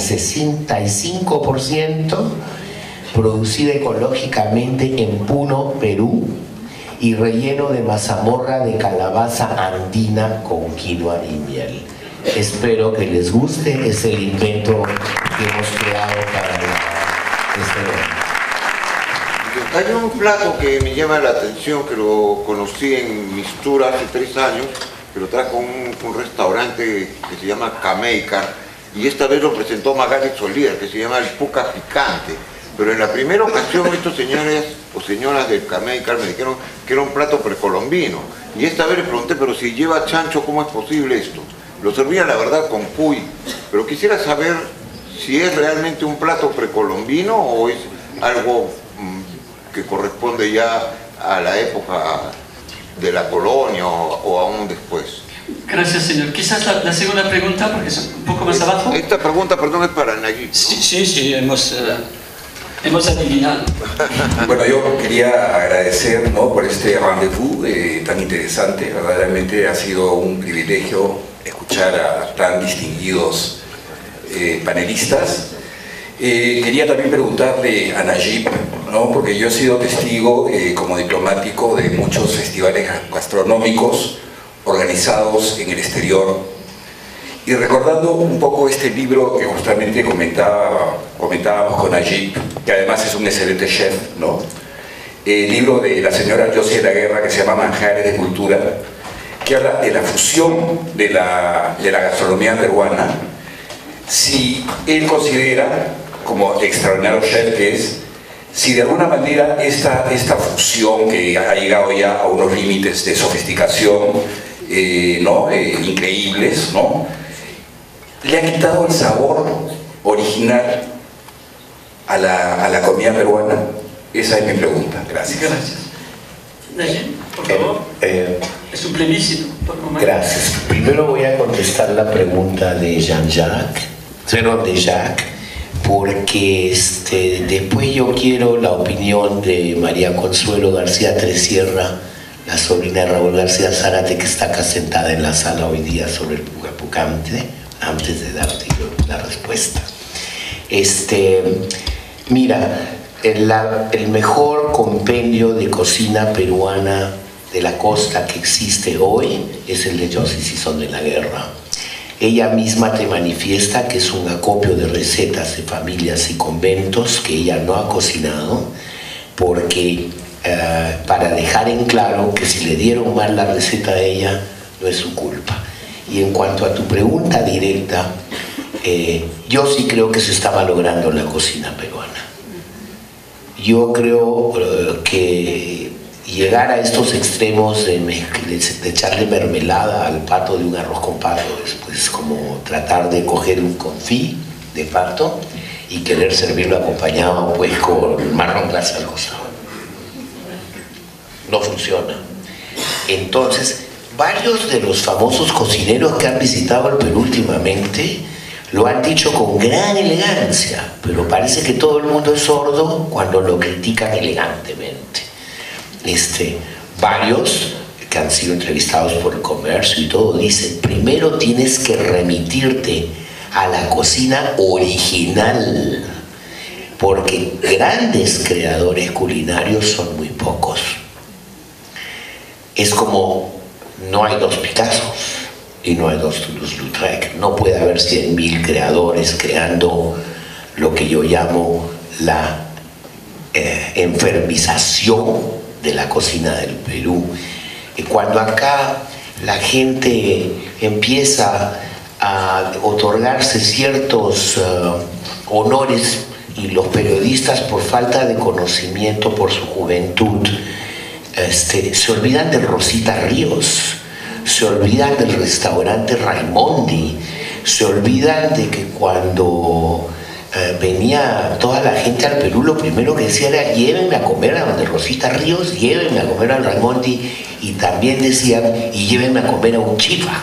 65%, producida ecológicamente en Puno, Perú, y relleno de mazamorra de calabaza andina con quinoa y miel. Espero que les guste, es el invento que hemos creado para este evento. Hay un plato que me llama la atención, que lo conocí en Mistura hace 3 años, que lo trajo un restaurante que se llama Cameicar, y esta vez lo presentó Magali Solier, que se llama el Puca Picante. Pero en la primera ocasión estos señores o señoras del Cameicar me dijeron que era un plato precolombino. Y esta vez le pregunté, pero si lleva chancho, ¿cómo es posible esto? Lo servían, la verdad, con cuy. Pero quisiera saber si es realmente un plato precolombino o es algo que corresponde ya a la época de la colonia o aún después. Gracias, señor. Quizás la segunda pregunta, porque es un poco más abajo. Esta pregunta, perdón, es para Nayib, ¿no? Sí, hemos adivinado. Bueno, yo quería agradecer, ¿no?, por este rendezvous tan interesante. Verdaderamente ha sido un privilegio escuchar a tan distinguidos panelistas. Quería también preguntarle a Nayib, ¿no?, porque yo he sido testigo como diplomático de muchos festivales gastronómicos organizados en el exterior. Y recordando un poco este libro que justamente comentábamos con Nayib, que además es un excelente chef, ¿no?, el libro de la señora Josie de la Guerra, que se llama Manjares de Cultura, que habla de la fusión de la gastronomía peruana. Si él considera, como extraordinario chef que es, si de alguna manera esta fusión que ha llegado ya a unos límites de sofisticación increíbles, ¿no?, le ha quitado el sabor original a la comida peruana. Esa es mi pregunta. Gracias. Gracias. Nayib, por favor. Es un plebiscito. Gracias. Primero voy a contestar la pregunta de Jacques, porque después yo quiero la opinión de María Consuelo García Tresierra, la sobrina de Raúl García Zárate, que está acá sentada en la sala hoy día, sobre el Pucapucante, antes de darte yo la respuesta. Mira, el mejor compendio de cocina peruana de la costa que existe hoy es el de Josie Sison de la Guerra. Ella misma te manifiesta que es un acopio de recetas de familias y conventos que ella no ha cocinado, porque para dejar en claro que si le dieron mal la receta a ella, no es su culpa. Y en cuanto a tu pregunta directa, yo sí creo que se está malogrando la cocina peruana. Yo creo que llegar a estos extremos de echarle mermelada al pato de un arroz con pato es pues como tratar de coger un confit de pato y querer servirlo acompañado pues con marrón glace al costado. No funciona. Entonces, varios de los famosos cocineros que han visitado el Perú últimamente lo han dicho con gran elegancia, pero parece que todo el mundo es sordo cuando lo critican elegantemente. Varios que han sido entrevistados por El Comercio y todo dicen: primero tienes que remitirte a la cocina original, porque grandes creadores culinarios son muy pocos. Es como no hay dos Picassos y no hay dos Toulouse-Lautrec. No puede haber 100.000 creadores creando lo que yo llamo la enfermización de la cocina del Perú. Cuando acá la gente empieza a otorgarse ciertos honores y los periodistas por falta de conocimiento, por su juventud, se olvidan de Rosita Ríos, se olvidan del restaurante Raimondi, se olvidan de que cuando venía toda la gente al Perú, lo primero que decía era: llévenme a comer a donde Rosita Ríos, llévenme a comer al Raimondi, y también decían: y llévenme a comer a un chifa,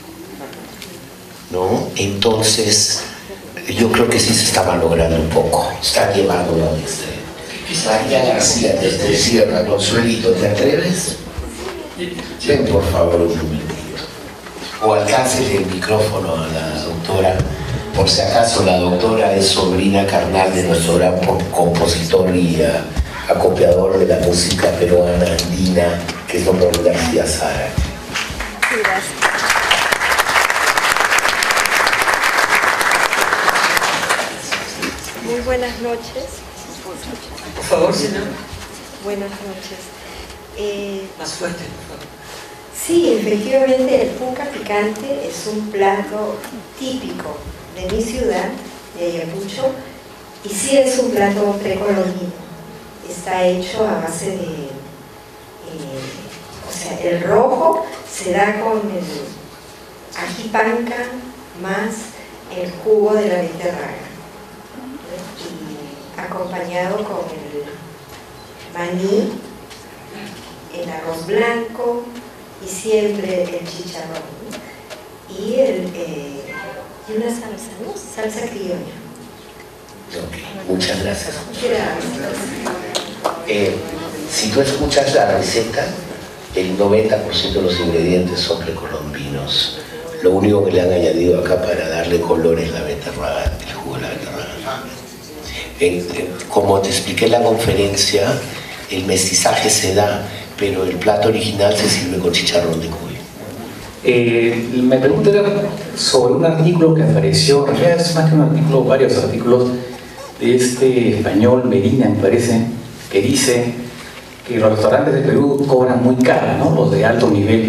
¿no? Entonces yo creo que sí se está malogrando un poco, está llevándolo a un extremo. María García, desde Sierra, Consuelito, ¿te atreves? Ven por favor un momentito. O alcáncenle el micrófono a la doctora, por si acaso la doctora es sobrina carnal de nuestro gran compositor y acopiador de la música peruana andina, que es don Raúl García Sara. Gracias. Muy buenas noches. Por favor, señor. Buenas noches. Más fuerte, por favor. Sí, efectivamente el punca picante es un plato típico de mi ciudad, de Ayacucho, y sí es un plato precolombino. Está hecho a base de... o sea, el rojo se da con el ají panca más el jugo de la beterraga, y acompañado con el maní, el arroz blanco y siempre el chicharrón, y una salsa, ¿no? Salsa criolla. Okay, muchas gracias. Gracias. Si tú escuchas la receta, el 90% de los ingredientes son precolombinos. Lo único que le han añadido acá para darle color es la beterraga, el jugo de la beterraga. Como te expliqué en la conferencia, el mestizaje se da, pero el plato original se sirve con chicharrón de cuy. Me pregunté sobre un artículo que apareció, en realidad es más que un artículo, varios artículos de este español, Medina, me parece, que dice que los restaurantes de Perú cobran muy caro, ¿no? Los de alto nivel,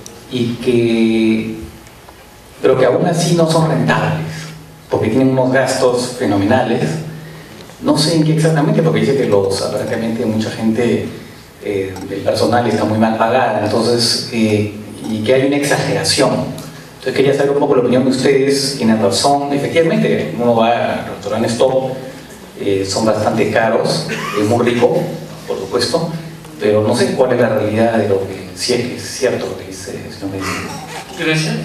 pero que aún así no son rentables, porque tienen unos gastos fenomenales. No sé en qué exactamente, porque dice que aparentemente mucha gente del personal está muy mal pagada, entonces, y que hay una exageración. Entonces quería saber un poco la opinión de ustedes. Tienen razón, efectivamente, uno va a restaurantes top, son bastante caros, es muy rico, por supuesto, pero no sé cuál es la realidad de lo que, si es que es cierto lo que dice el señor Medina. Gracias.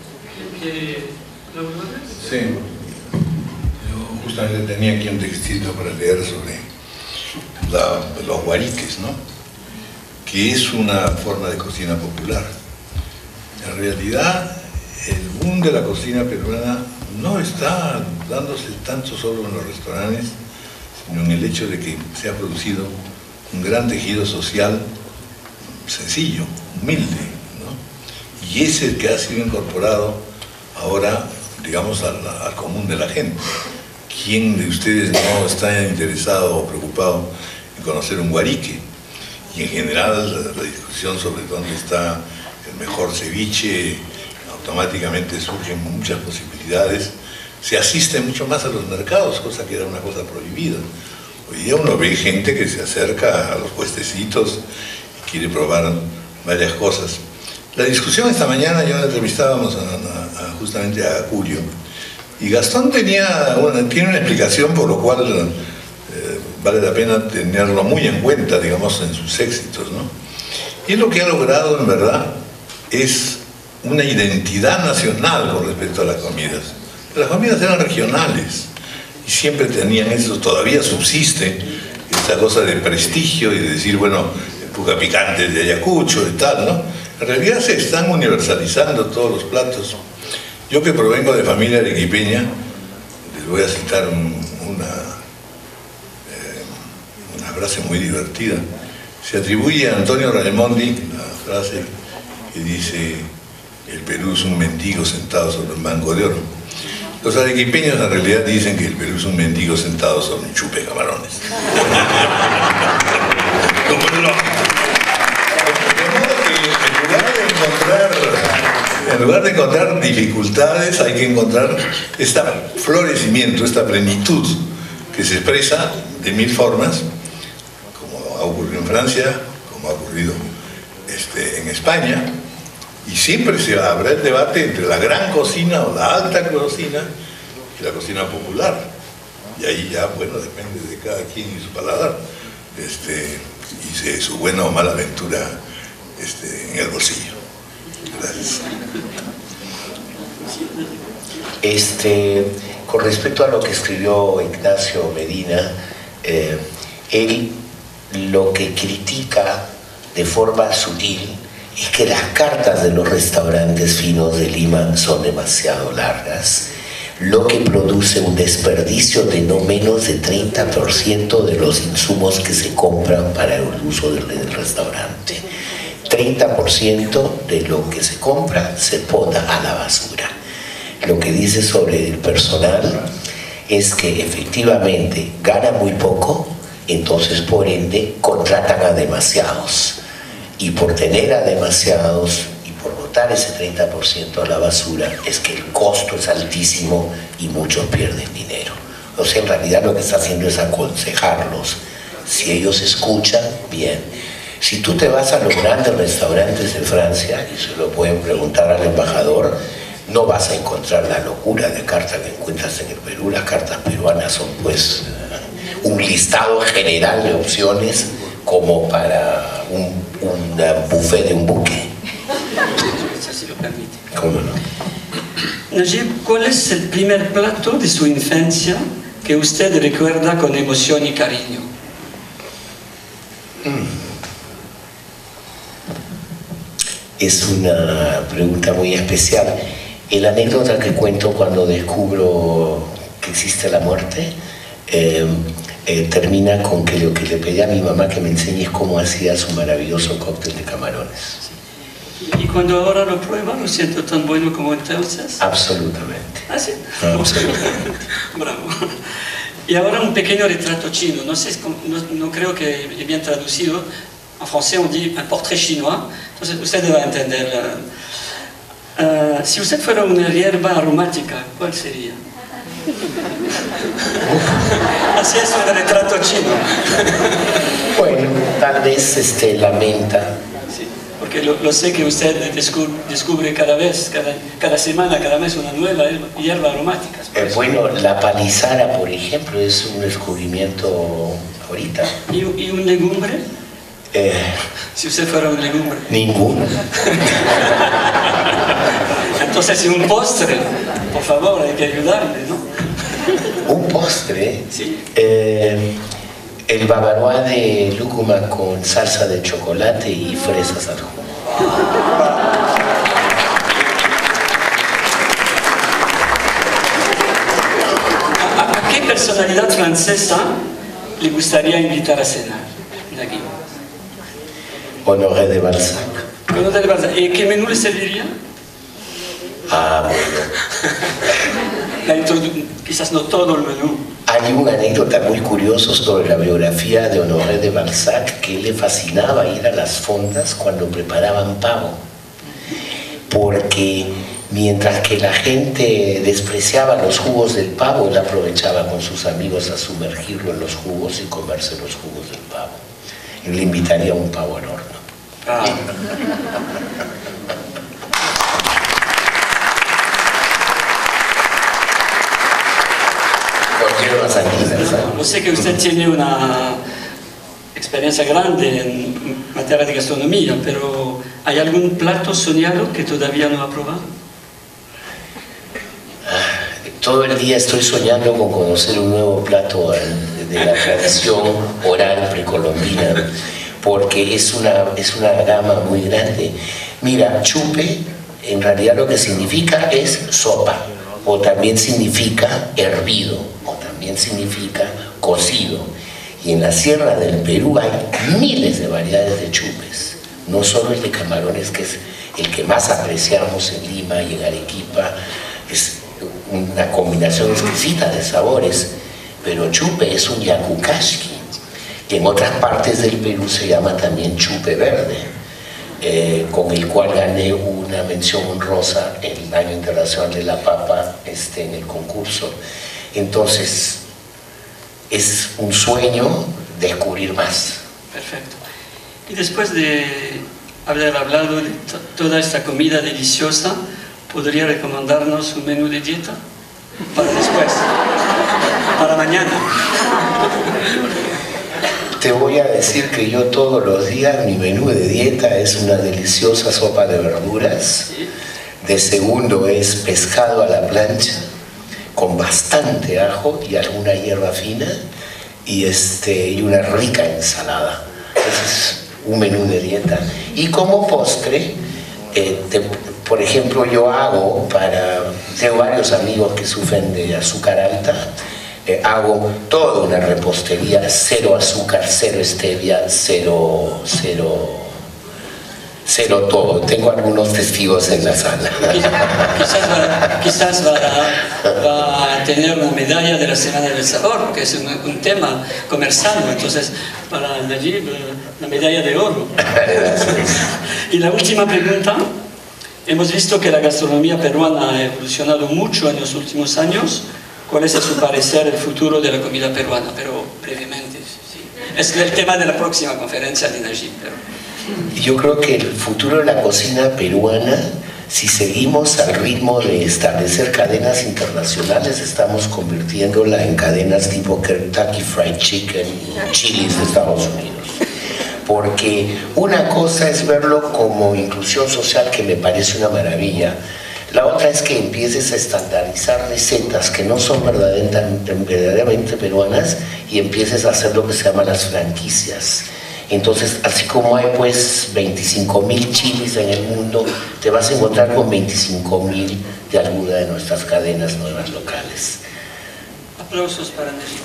Sí. Yo justamente tenía aquí un textito para leer sobre los guariques, ¿no? Que es una forma de cocina popular. En realidad, el boom de la cocina peruana no está dándose tanto solo en los restaurantes, sino en el hecho de que se ha producido un gran tejido social sencillo, humilde, ¿no? Y es el que ha sido incorporado ahora, digamos, al común de la gente. ¿Quién de ustedes no está interesado o preocupado en conocer un guarique? Y en general la discusión sobre dónde está el mejor ceviche, automáticamente surgen muchas posibilidades. Se asiste mucho más a los mercados, cosa que era una cosa prohibida. Hoy día uno ve gente que se acerca a los puestecitos y quiere probar varias cosas. La discusión esta mañana, ya entrevistábamos justamente a Curio, y Gastón tiene una explicación por lo cual vale la pena tenerlo muy en cuenta, digamos, en sus éxitos, ¿no? Y lo que ha logrado, en verdad, es una identidad nacional con respecto a las comidas. Las comidas eran regionales y siempre tenían eso, todavía subsiste esta cosa de prestigio y de decir, bueno, el puca picante de Ayacucho y tal, ¿no? En realidad se están universalizando todos los platos. Yo que provengo de familia arequipeña, les voy a citar una frase muy divertida. Se atribuye a Antonio Raimondi la frase que dice: el Perú es un mendigo sentado sobre un banco de oro. Los arequipeños en realidad dicen que el Perú es un mendigo sentado sobre un chupe de camarones. De modo que en lugar de encontrar dificultades, hay que encontrar este florecimiento, esta plenitud que se expresa de mil formas, como ha ocurrido en Francia, como ha ocurrido en España, y siempre se habrá el debate entre la gran cocina o la alta cocina y la cocina popular, y ahí ya, bueno, depende de cada quien y su paladar, y de su buena o mala aventura en el bolsillo. Gracias. Con respecto a lo que escribió Ignacio Medina, él lo que critica de forma sutil es que las cartas de los restaurantes finos de Lima son demasiado largas, lo que produce un desperdicio de no menos de 30% de los insumos que se compran para el uso del restaurante. 30% de lo que se compra se bota a la basura. Lo que dice sobre el personal es que efectivamente gana muy poco, entonces por ende contratan a demasiados. Y por tener a demasiados y por botar ese 30% a la basura es que el costo es altísimo y muchos pierden dinero. O sea, en realidad lo que está haciendo es aconsejarlos. Si ellos escuchan, bien. Si tú te vas a los grandes restaurantes de Francia, y se lo pueden preguntar al embajador, no vas a encontrar la locura de carta que encuentras en el Perú. Las cartas peruanas son pues un listado general de opciones como para un buffet de un buque. Si lo permite. ¿Cómo no? Najib, ¿cuál es el primer plato de su infancia que usted recuerda con emoción y cariño? Es una pregunta muy especial. La anécdota que cuento cuando descubro que existe la muerte termina con que lo que le pedí a mi mamá que me enseñe es cómo hacía su maravilloso cóctel de camarones. ¿Y cuando ahora lo prueba, lo siento tan bueno como entonces? Absolutamente. ¿Ah, sí? Absolutamente. Bravo. Y ahora un pequeño retrato chino. No sé, no creo que es bien traducido. En francés on dit un portrait chinois. Entonces usted va a entender. Si usted fuera una hierba aromática, ¿cuál sería? Así es un retrato chino. Bueno, tal vez la menta. Sí, porque lo sé que usted descubre cada vez, cada semana, cada mes una nueva hierba aromática. Bueno, la palizara, por ejemplo, es un descubrimiento ahorita. ¿Y un legumbre? Si usted fuera un legumbre. Ninguno. Entonces, un postre, por favor, hay que ayudarle, ¿no? Un postre. Sí. El bavarois de lúcuma con salsa de chocolate y fresas al jugo. ¿A qué personalidad francesa le gustaría invitar a cenar de aquí? Honoré de Balzac. Honoré de Balzac. ¿Y qué menú le serviría? Ah, bueno. Quizás no todo el menú. Hay una anécdota muy curiosa sobre la biografía de Honoré de Balzac, que le fascinaba ir a las fondas cuando preparaban pavo, porque mientras que la gente despreciaba los jugos del pavo, él aprovechaba con sus amigos a sumergirlo en los jugos y comerse los jugos del pavo. Él le invitaría a un pavo al horno. Ah. Yo sé que usted tiene una experiencia grande en materia de gastronomía, pero ¿hay algún plato soñado que todavía no ha probado? Todo el día estoy soñando con conocer un nuevo plato de la tradición oral precolombina, porque es una gama muy grande. Mira, chupe en realidad lo que significa es sopa, o también significa hervido, o también significa cocido. Y en la sierra del Perú hay miles de variedades de chupes, no solo el de camarones, que es el que más apreciamos en Lima y en Arequipa, es una combinación exquisita de sabores, pero chupe es un yacucashki, que en otras partes del Perú se llama también chupe verde. con el cual gané una mención honrosa en el Año Internacional de la Papa en el concurso. Entonces, es un sueño descubrir más. Perfecto. Y después de haber hablado de toda esta comida deliciosa, ¿podría recomendarnos un menú de dieta? Para después, para mañana. Te voy a decir que yo todos los días mi menú de dieta es una deliciosa sopa de verduras. De segundo es pescado a la plancha con bastante ajo y alguna hierba fina y una rica ensalada. Ese es un menú de dieta. Y como postre, por ejemplo, tengo varios amigos que sufren de azúcar alta. Hago toda una repostería, 0 azúcar, 0 stevia, 0 todo. Tengo algunos testigos en la sala. Quizás va a tener una medalla de la Semana del Sabor, porque es un tema comercial, entonces para allí la medalla de oro. Y la última pregunta. Hemos visto que la gastronomía peruana ha evolucionado mucho en los últimos años. ¿Cuál es, a su parecer, el futuro de la comida peruana? Pero brevemente, sí. Es el tema de la próxima conferencia de Najib. Yo creo que el futuro de la cocina peruana, si seguimos al ritmo de establecer cadenas internacionales, estamos convirtiéndola en cadenas tipo Kentucky Fried Chicken y Chili's de Estados Unidos. Porque una cosa es verlo como inclusión social, que me parece una maravilla. La otra es que empieces a estandarizar recetas que no son verdaderamente peruanas y empieces a hacer lo que se llaman las franquicias. Entonces, así como hay pues 25.000 chilis en el mundo, te vas a encontrar con 25.000 de alguna de nuestras cadenas nuevas locales. Aplausos para Najib.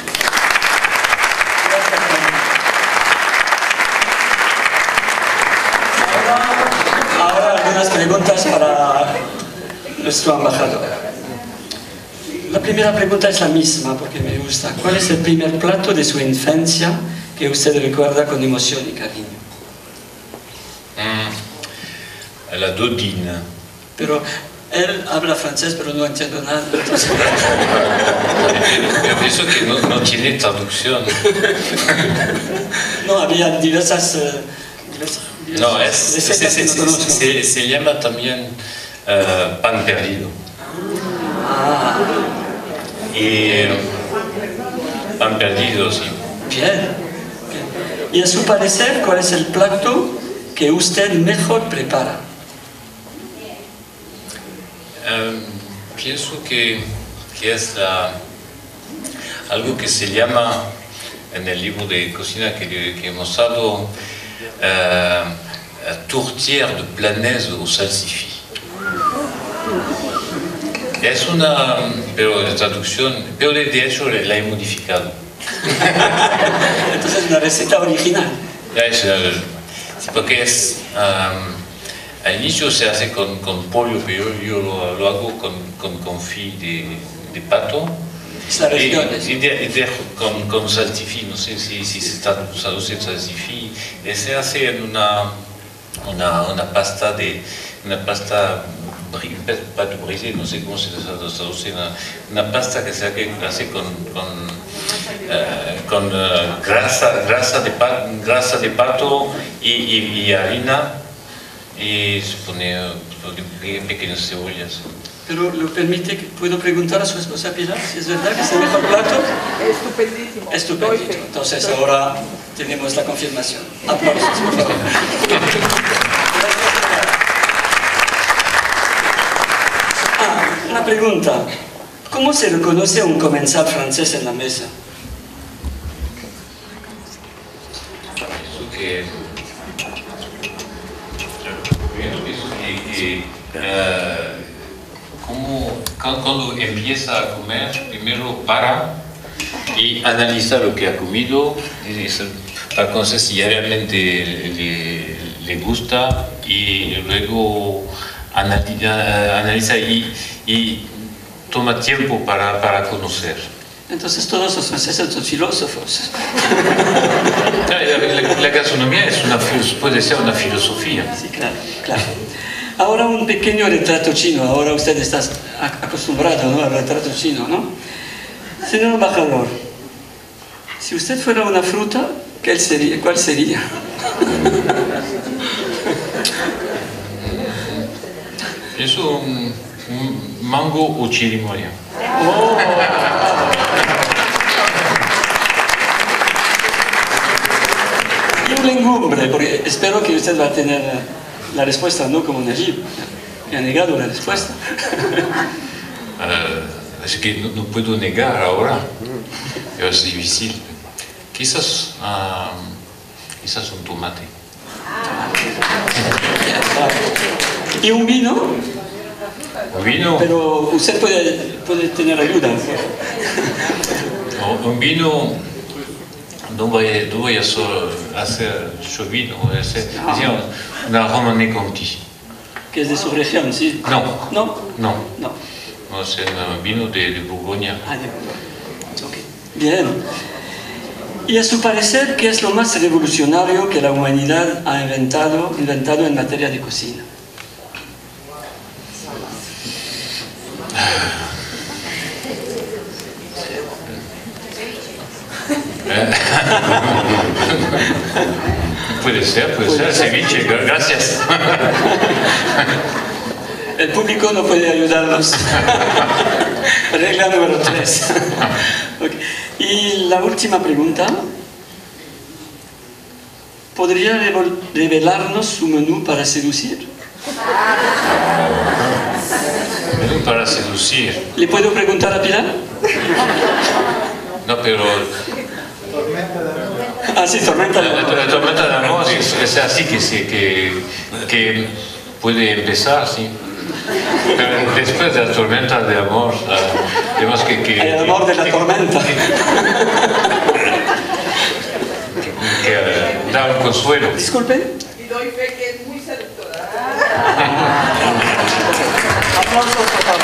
Ahora algunas preguntas para nuestro embajador. La primera pregunta es la misma porque me gusta. ¿Cuál es el primer plato de su infancia que usted recuerda con emoción y cariño? La dodina. Pero él habla francés, pero no entiendo nada. Entonces... Yo pienso que no tiene traducción. No, había diversas no, se llama también pan perdido. Y pan perdido, sí. Bien. Y a su parecer, ¿cuál es el plato que usted mejor prepara? Pienso que es algo que se llama en el libro de cocina que hemos dado tourtière de Planaise au salsifis. Es una traducción, pero de hecho la he modificado. Entonces una receta original. Porque al inicio se hace con pollo, pero yo lo hago con confit de pato. Con salsifis, no sé si se traduce salsifis, se hace en una pasta pâte brisée, no sé cómo se traduce, una pasta que se hace con grasa de pato y harina, y se pone pequeñas cebollas. Pero lo permite, ¿puedo preguntar a su esposa Pilar si es verdad que es el mejor plato? Estupendísimo. Estupendito. Entonces ahora tenemos la confirmación. Aplausos, por favor. Una pregunta. ¿Cómo se reconoce a un comensal francés en la mesa? Cuando empieza a comer, primero para y analiza lo que ha comido, para conocer si realmente le gusta, y luego analiza y toma tiempo para conocer. Entonces todos los franceses son filósofos. La gastronomía puede ser una filosofía. Sí, claro, claro. Ahora un pequeño retrato chino. Ahora usted está acostumbrado, ¿no?, al retrato chino, ¿no? Señor embajador, si usted fuera una fruta, ¿cuál sería? Es un mango o chirimoya. Oh. Y un legumbre, porque espero que usted va a tener la respuesta, no como Najib, que ha negado la respuesta. Es que no puedo negar ahora, es difícil. Quizás un tomate. ¿Y un vino? Un vino. Pero usted puede tener ayuda. Un vino no voy a solo hacer yo vino, es una Romanée Conti. Que es de su región, ¿sí? No. ¿No? No. No. No, es un vino de Borgoña. Ah, de Borgoña. Okay. Bien. Y a su parecer, ¿qué es lo más revolucionario que la humanidad ha inventado en materia de cocina? Puede ser, ceviche, gracias. El público no puede ayudarnos. Regla número 3. Okay. Y la última pregunta. ¿Podría revelarnos su menú para seducir? Menú para seducir. ¿Le puedo preguntar a Pilar? No, pero... Ah, sí, tormenta de amor. La tormenta de amor es así que puede empezar, sí. Pero después de la tormenta de amor, tenemos que el amor de la tormenta. Que da un consuelo. Disculpe. Y doy fe que es muy seductora. Aplausos, por favor.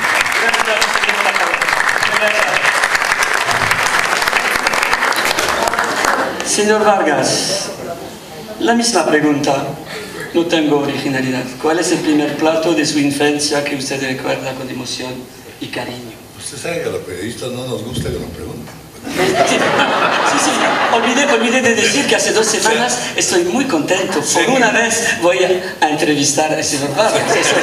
Señor Vargas, la misma pregunta. No tengo originalidad. ¿Cuál es el primer plato de su infancia que usted recuerda con emoción y cariño? Usted sabe que a los periodistas no nos gusta que nos pregunten. Sí. Olvidé de decir que hace 2 semanas estoy muy contento. Por una vez voy a entrevistar al señor Vargas.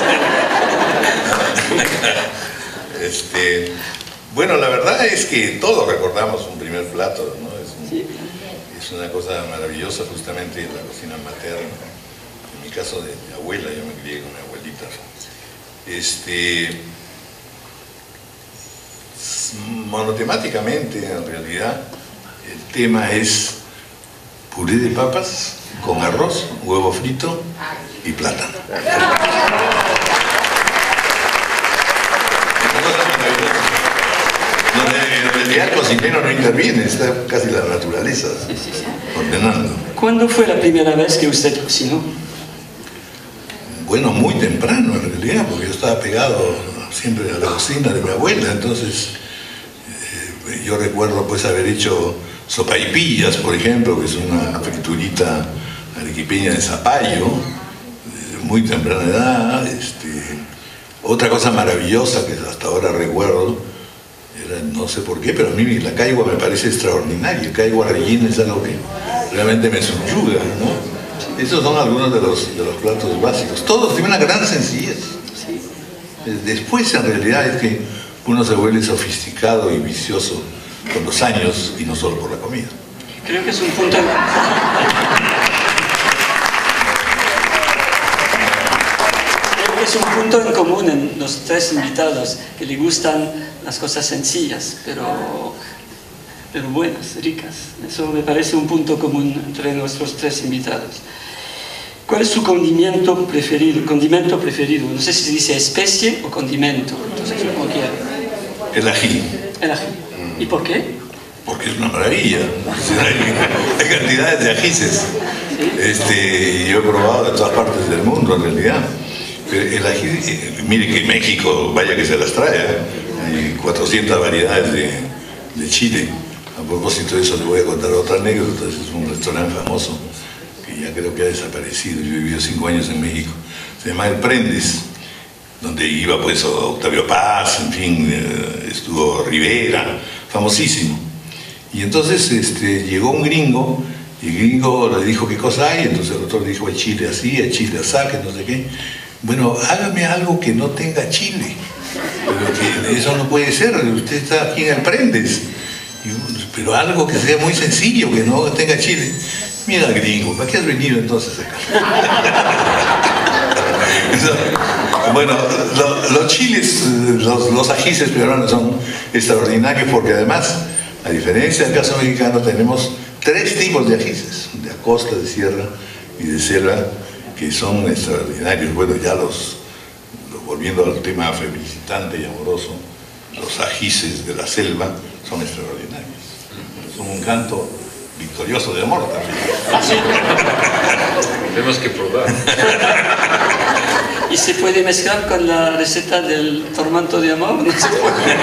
Bueno, la verdad es que todos recordamos un primer plato, ¿no? Es una cosa maravillosa, justamente la cocina materna. En mi caso de mi abuela, yo me crié con mi abuelita. Monotemáticamente, en realidad, el tema es puré de papas con arroz, huevo frito y plátano. Donde en realidad el cocinero no interviene, está casi la naturaleza ordenando. ¿Cuándo fue la primera vez que usted cocinó? Bueno, muy temprano en realidad, porque yo estaba pegado siempre a la cocina de mi abuela, entonces yo recuerdo pues haber hecho sopaipillas, por ejemplo, que es una friturita arequipeña de zapallo, muy temprana edad. Otra cosa maravillosa que hasta ahora recuerdo, no sé por qué, pero a mí la caigua me parece extraordinaria. El caigua rellena es algo que realmente me subyuga, ¿no? Esos son algunos de los platos básicos. Todos tienen una gran sencillez. Después, en realidad, es que uno se vuelve sofisticado y vicioso con los años y no solo por la comida. Creo que es un punto... Es un punto en común en los 3 invitados, que le gustan las cosas sencillas, pero buenas, ricas. Eso me parece un punto común entre nuestros 3 invitados. ¿Cuál es su condimento preferido? No sé si se dice especie o condimento, entonces como quiera. El ají. El ají. ¿Y por qué? Porque es una maravilla. Hay cantidades de ajíes. Yo he probado de todas partes del mundo, en realidad. El ají, mire que México, vaya que se las trae, hay 400 variedades de Chile. A propósito de eso, le voy a contar otra anécdota. Es un restaurante famoso que ya creo que ha desaparecido. Yo he vivido 5 años en México. Se llama El Prendes, donde iba pues Octavio Paz, en fin, estuvo Rivera, famosísimo. Y entonces llegó un gringo, y el gringo le dijo qué cosa hay, entonces el otro le dijo hay chile así, hay chile así, que no sé qué. Bueno, hágame algo que no tenga chile. Pero que eso no puede ser, usted está aquí en El Prendes. Pero algo que sea muy sencillo, que no tenga chile. Mira, gringo, ¿para qué has venido entonces acá? Bueno, los chiles, los ajíes peruanos son extraordinarios porque además, a diferencia del caso mexicano, tenemos 3 tipos de ajíes, de acosta, de sierra y de selva, que son extraordinarios. Bueno, ya volviendo al tema felicitante y amoroso, los ajíes de la selva son extraordinarios. Son un canto victorioso de amor también. Tenemos que probar. ¿Y se puede mezclar con la receta del tormento de amor? No se puede.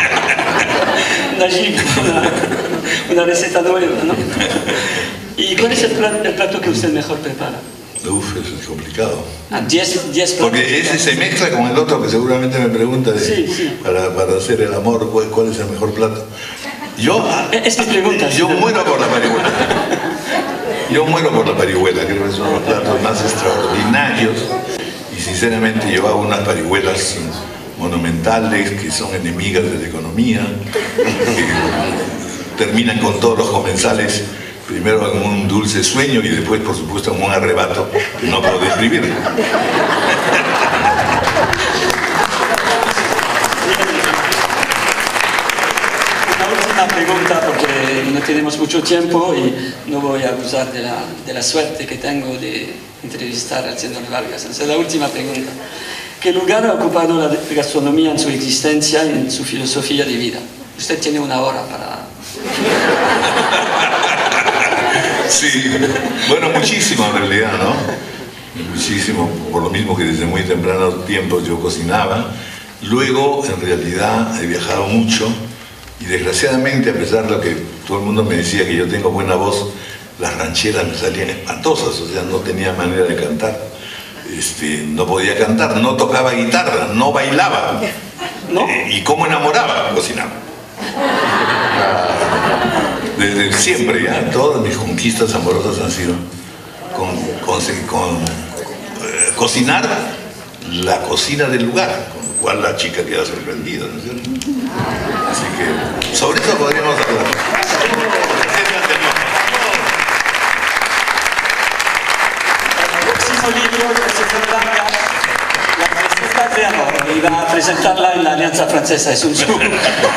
Una receta nueva, ¿no? ¿Y cuál es el plato que usted mejor prepara? Uf, eso es complicado. 10 platos. Porque ese se mezcla con el otro que seguramente me pregunta para hacer el amor, ¿cuál es el mejor plato? Yo muero por la parihuela. Yo muero por la parihuela, creo que son los platos más extraordinarios. Y sinceramente yo hago unas parihuelas monumentales que son enemigas de la economía, que terminan con todos los comensales primero en un dulce sueño y después, por supuesto, en un arrebato que no puedo describir. Una pregunta, porque no tenemos mucho tiempo y no voy a abusar de la suerte que tengo de entrevistar al señor Vargas. Esa es la última pregunta. ¿Qué lugar ha ocupado la gastronomía en su existencia y en su filosofía de vida? Usted tiene 1 hora para... Sí, bueno, muchísimo en realidad, ¿no? Muchísimo, por lo mismo que desde muy temprano tiempo yo cocinaba. Luego, en realidad, he viajado mucho y desgraciadamente, a pesar de lo que todo el mundo me decía que yo tengo buena voz, las rancheras me salían espantosas, o sea, no tenía manera de cantar. No podía cantar, no tocaba guitarra, no bailaba. ¿No? ¿Y cómo enamoraba? Cocinaba. Desde siempre, ya, todas mis conquistas amorosas han sido cocinar la cocina del lugar, con lo cual la chica queda sorprendida, ¿no es cierto? Así que sobre eso podríamos hablar. El próximo libro del señor Vargas, La receta de amor, y va a presentarla en la Alianza Francesa, es un show.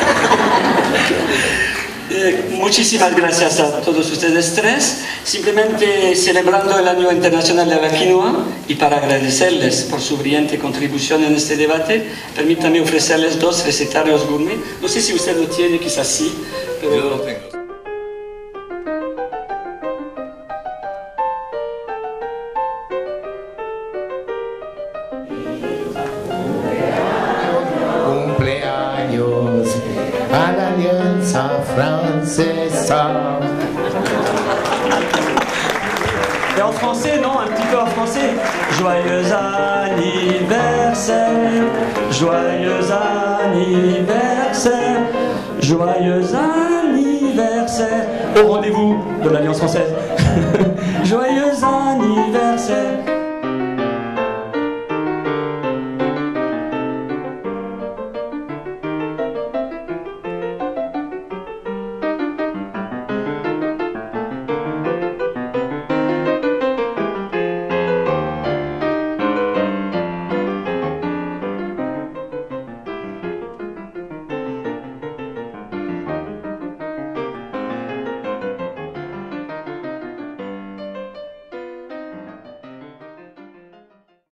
Muchísimas gracias a todos ustedes 3. Simplemente celebrando el Año Internacional de la Quinoa y para agradecerles por su brillante contribución en este debate, permítanme ofrecerles 2 recetarios gourmet. No sé si usted lo tiene, quizás sí, pero... Yo lo tengo. Cumpleaños a la Alianza Francesa. Et en français, non, un petit peu en français. Joyeux anniversaire, joyeux anniversaire, joyeux anniversaire. Au rendez-vous de l'Alliance française. Joyeux anniversaire.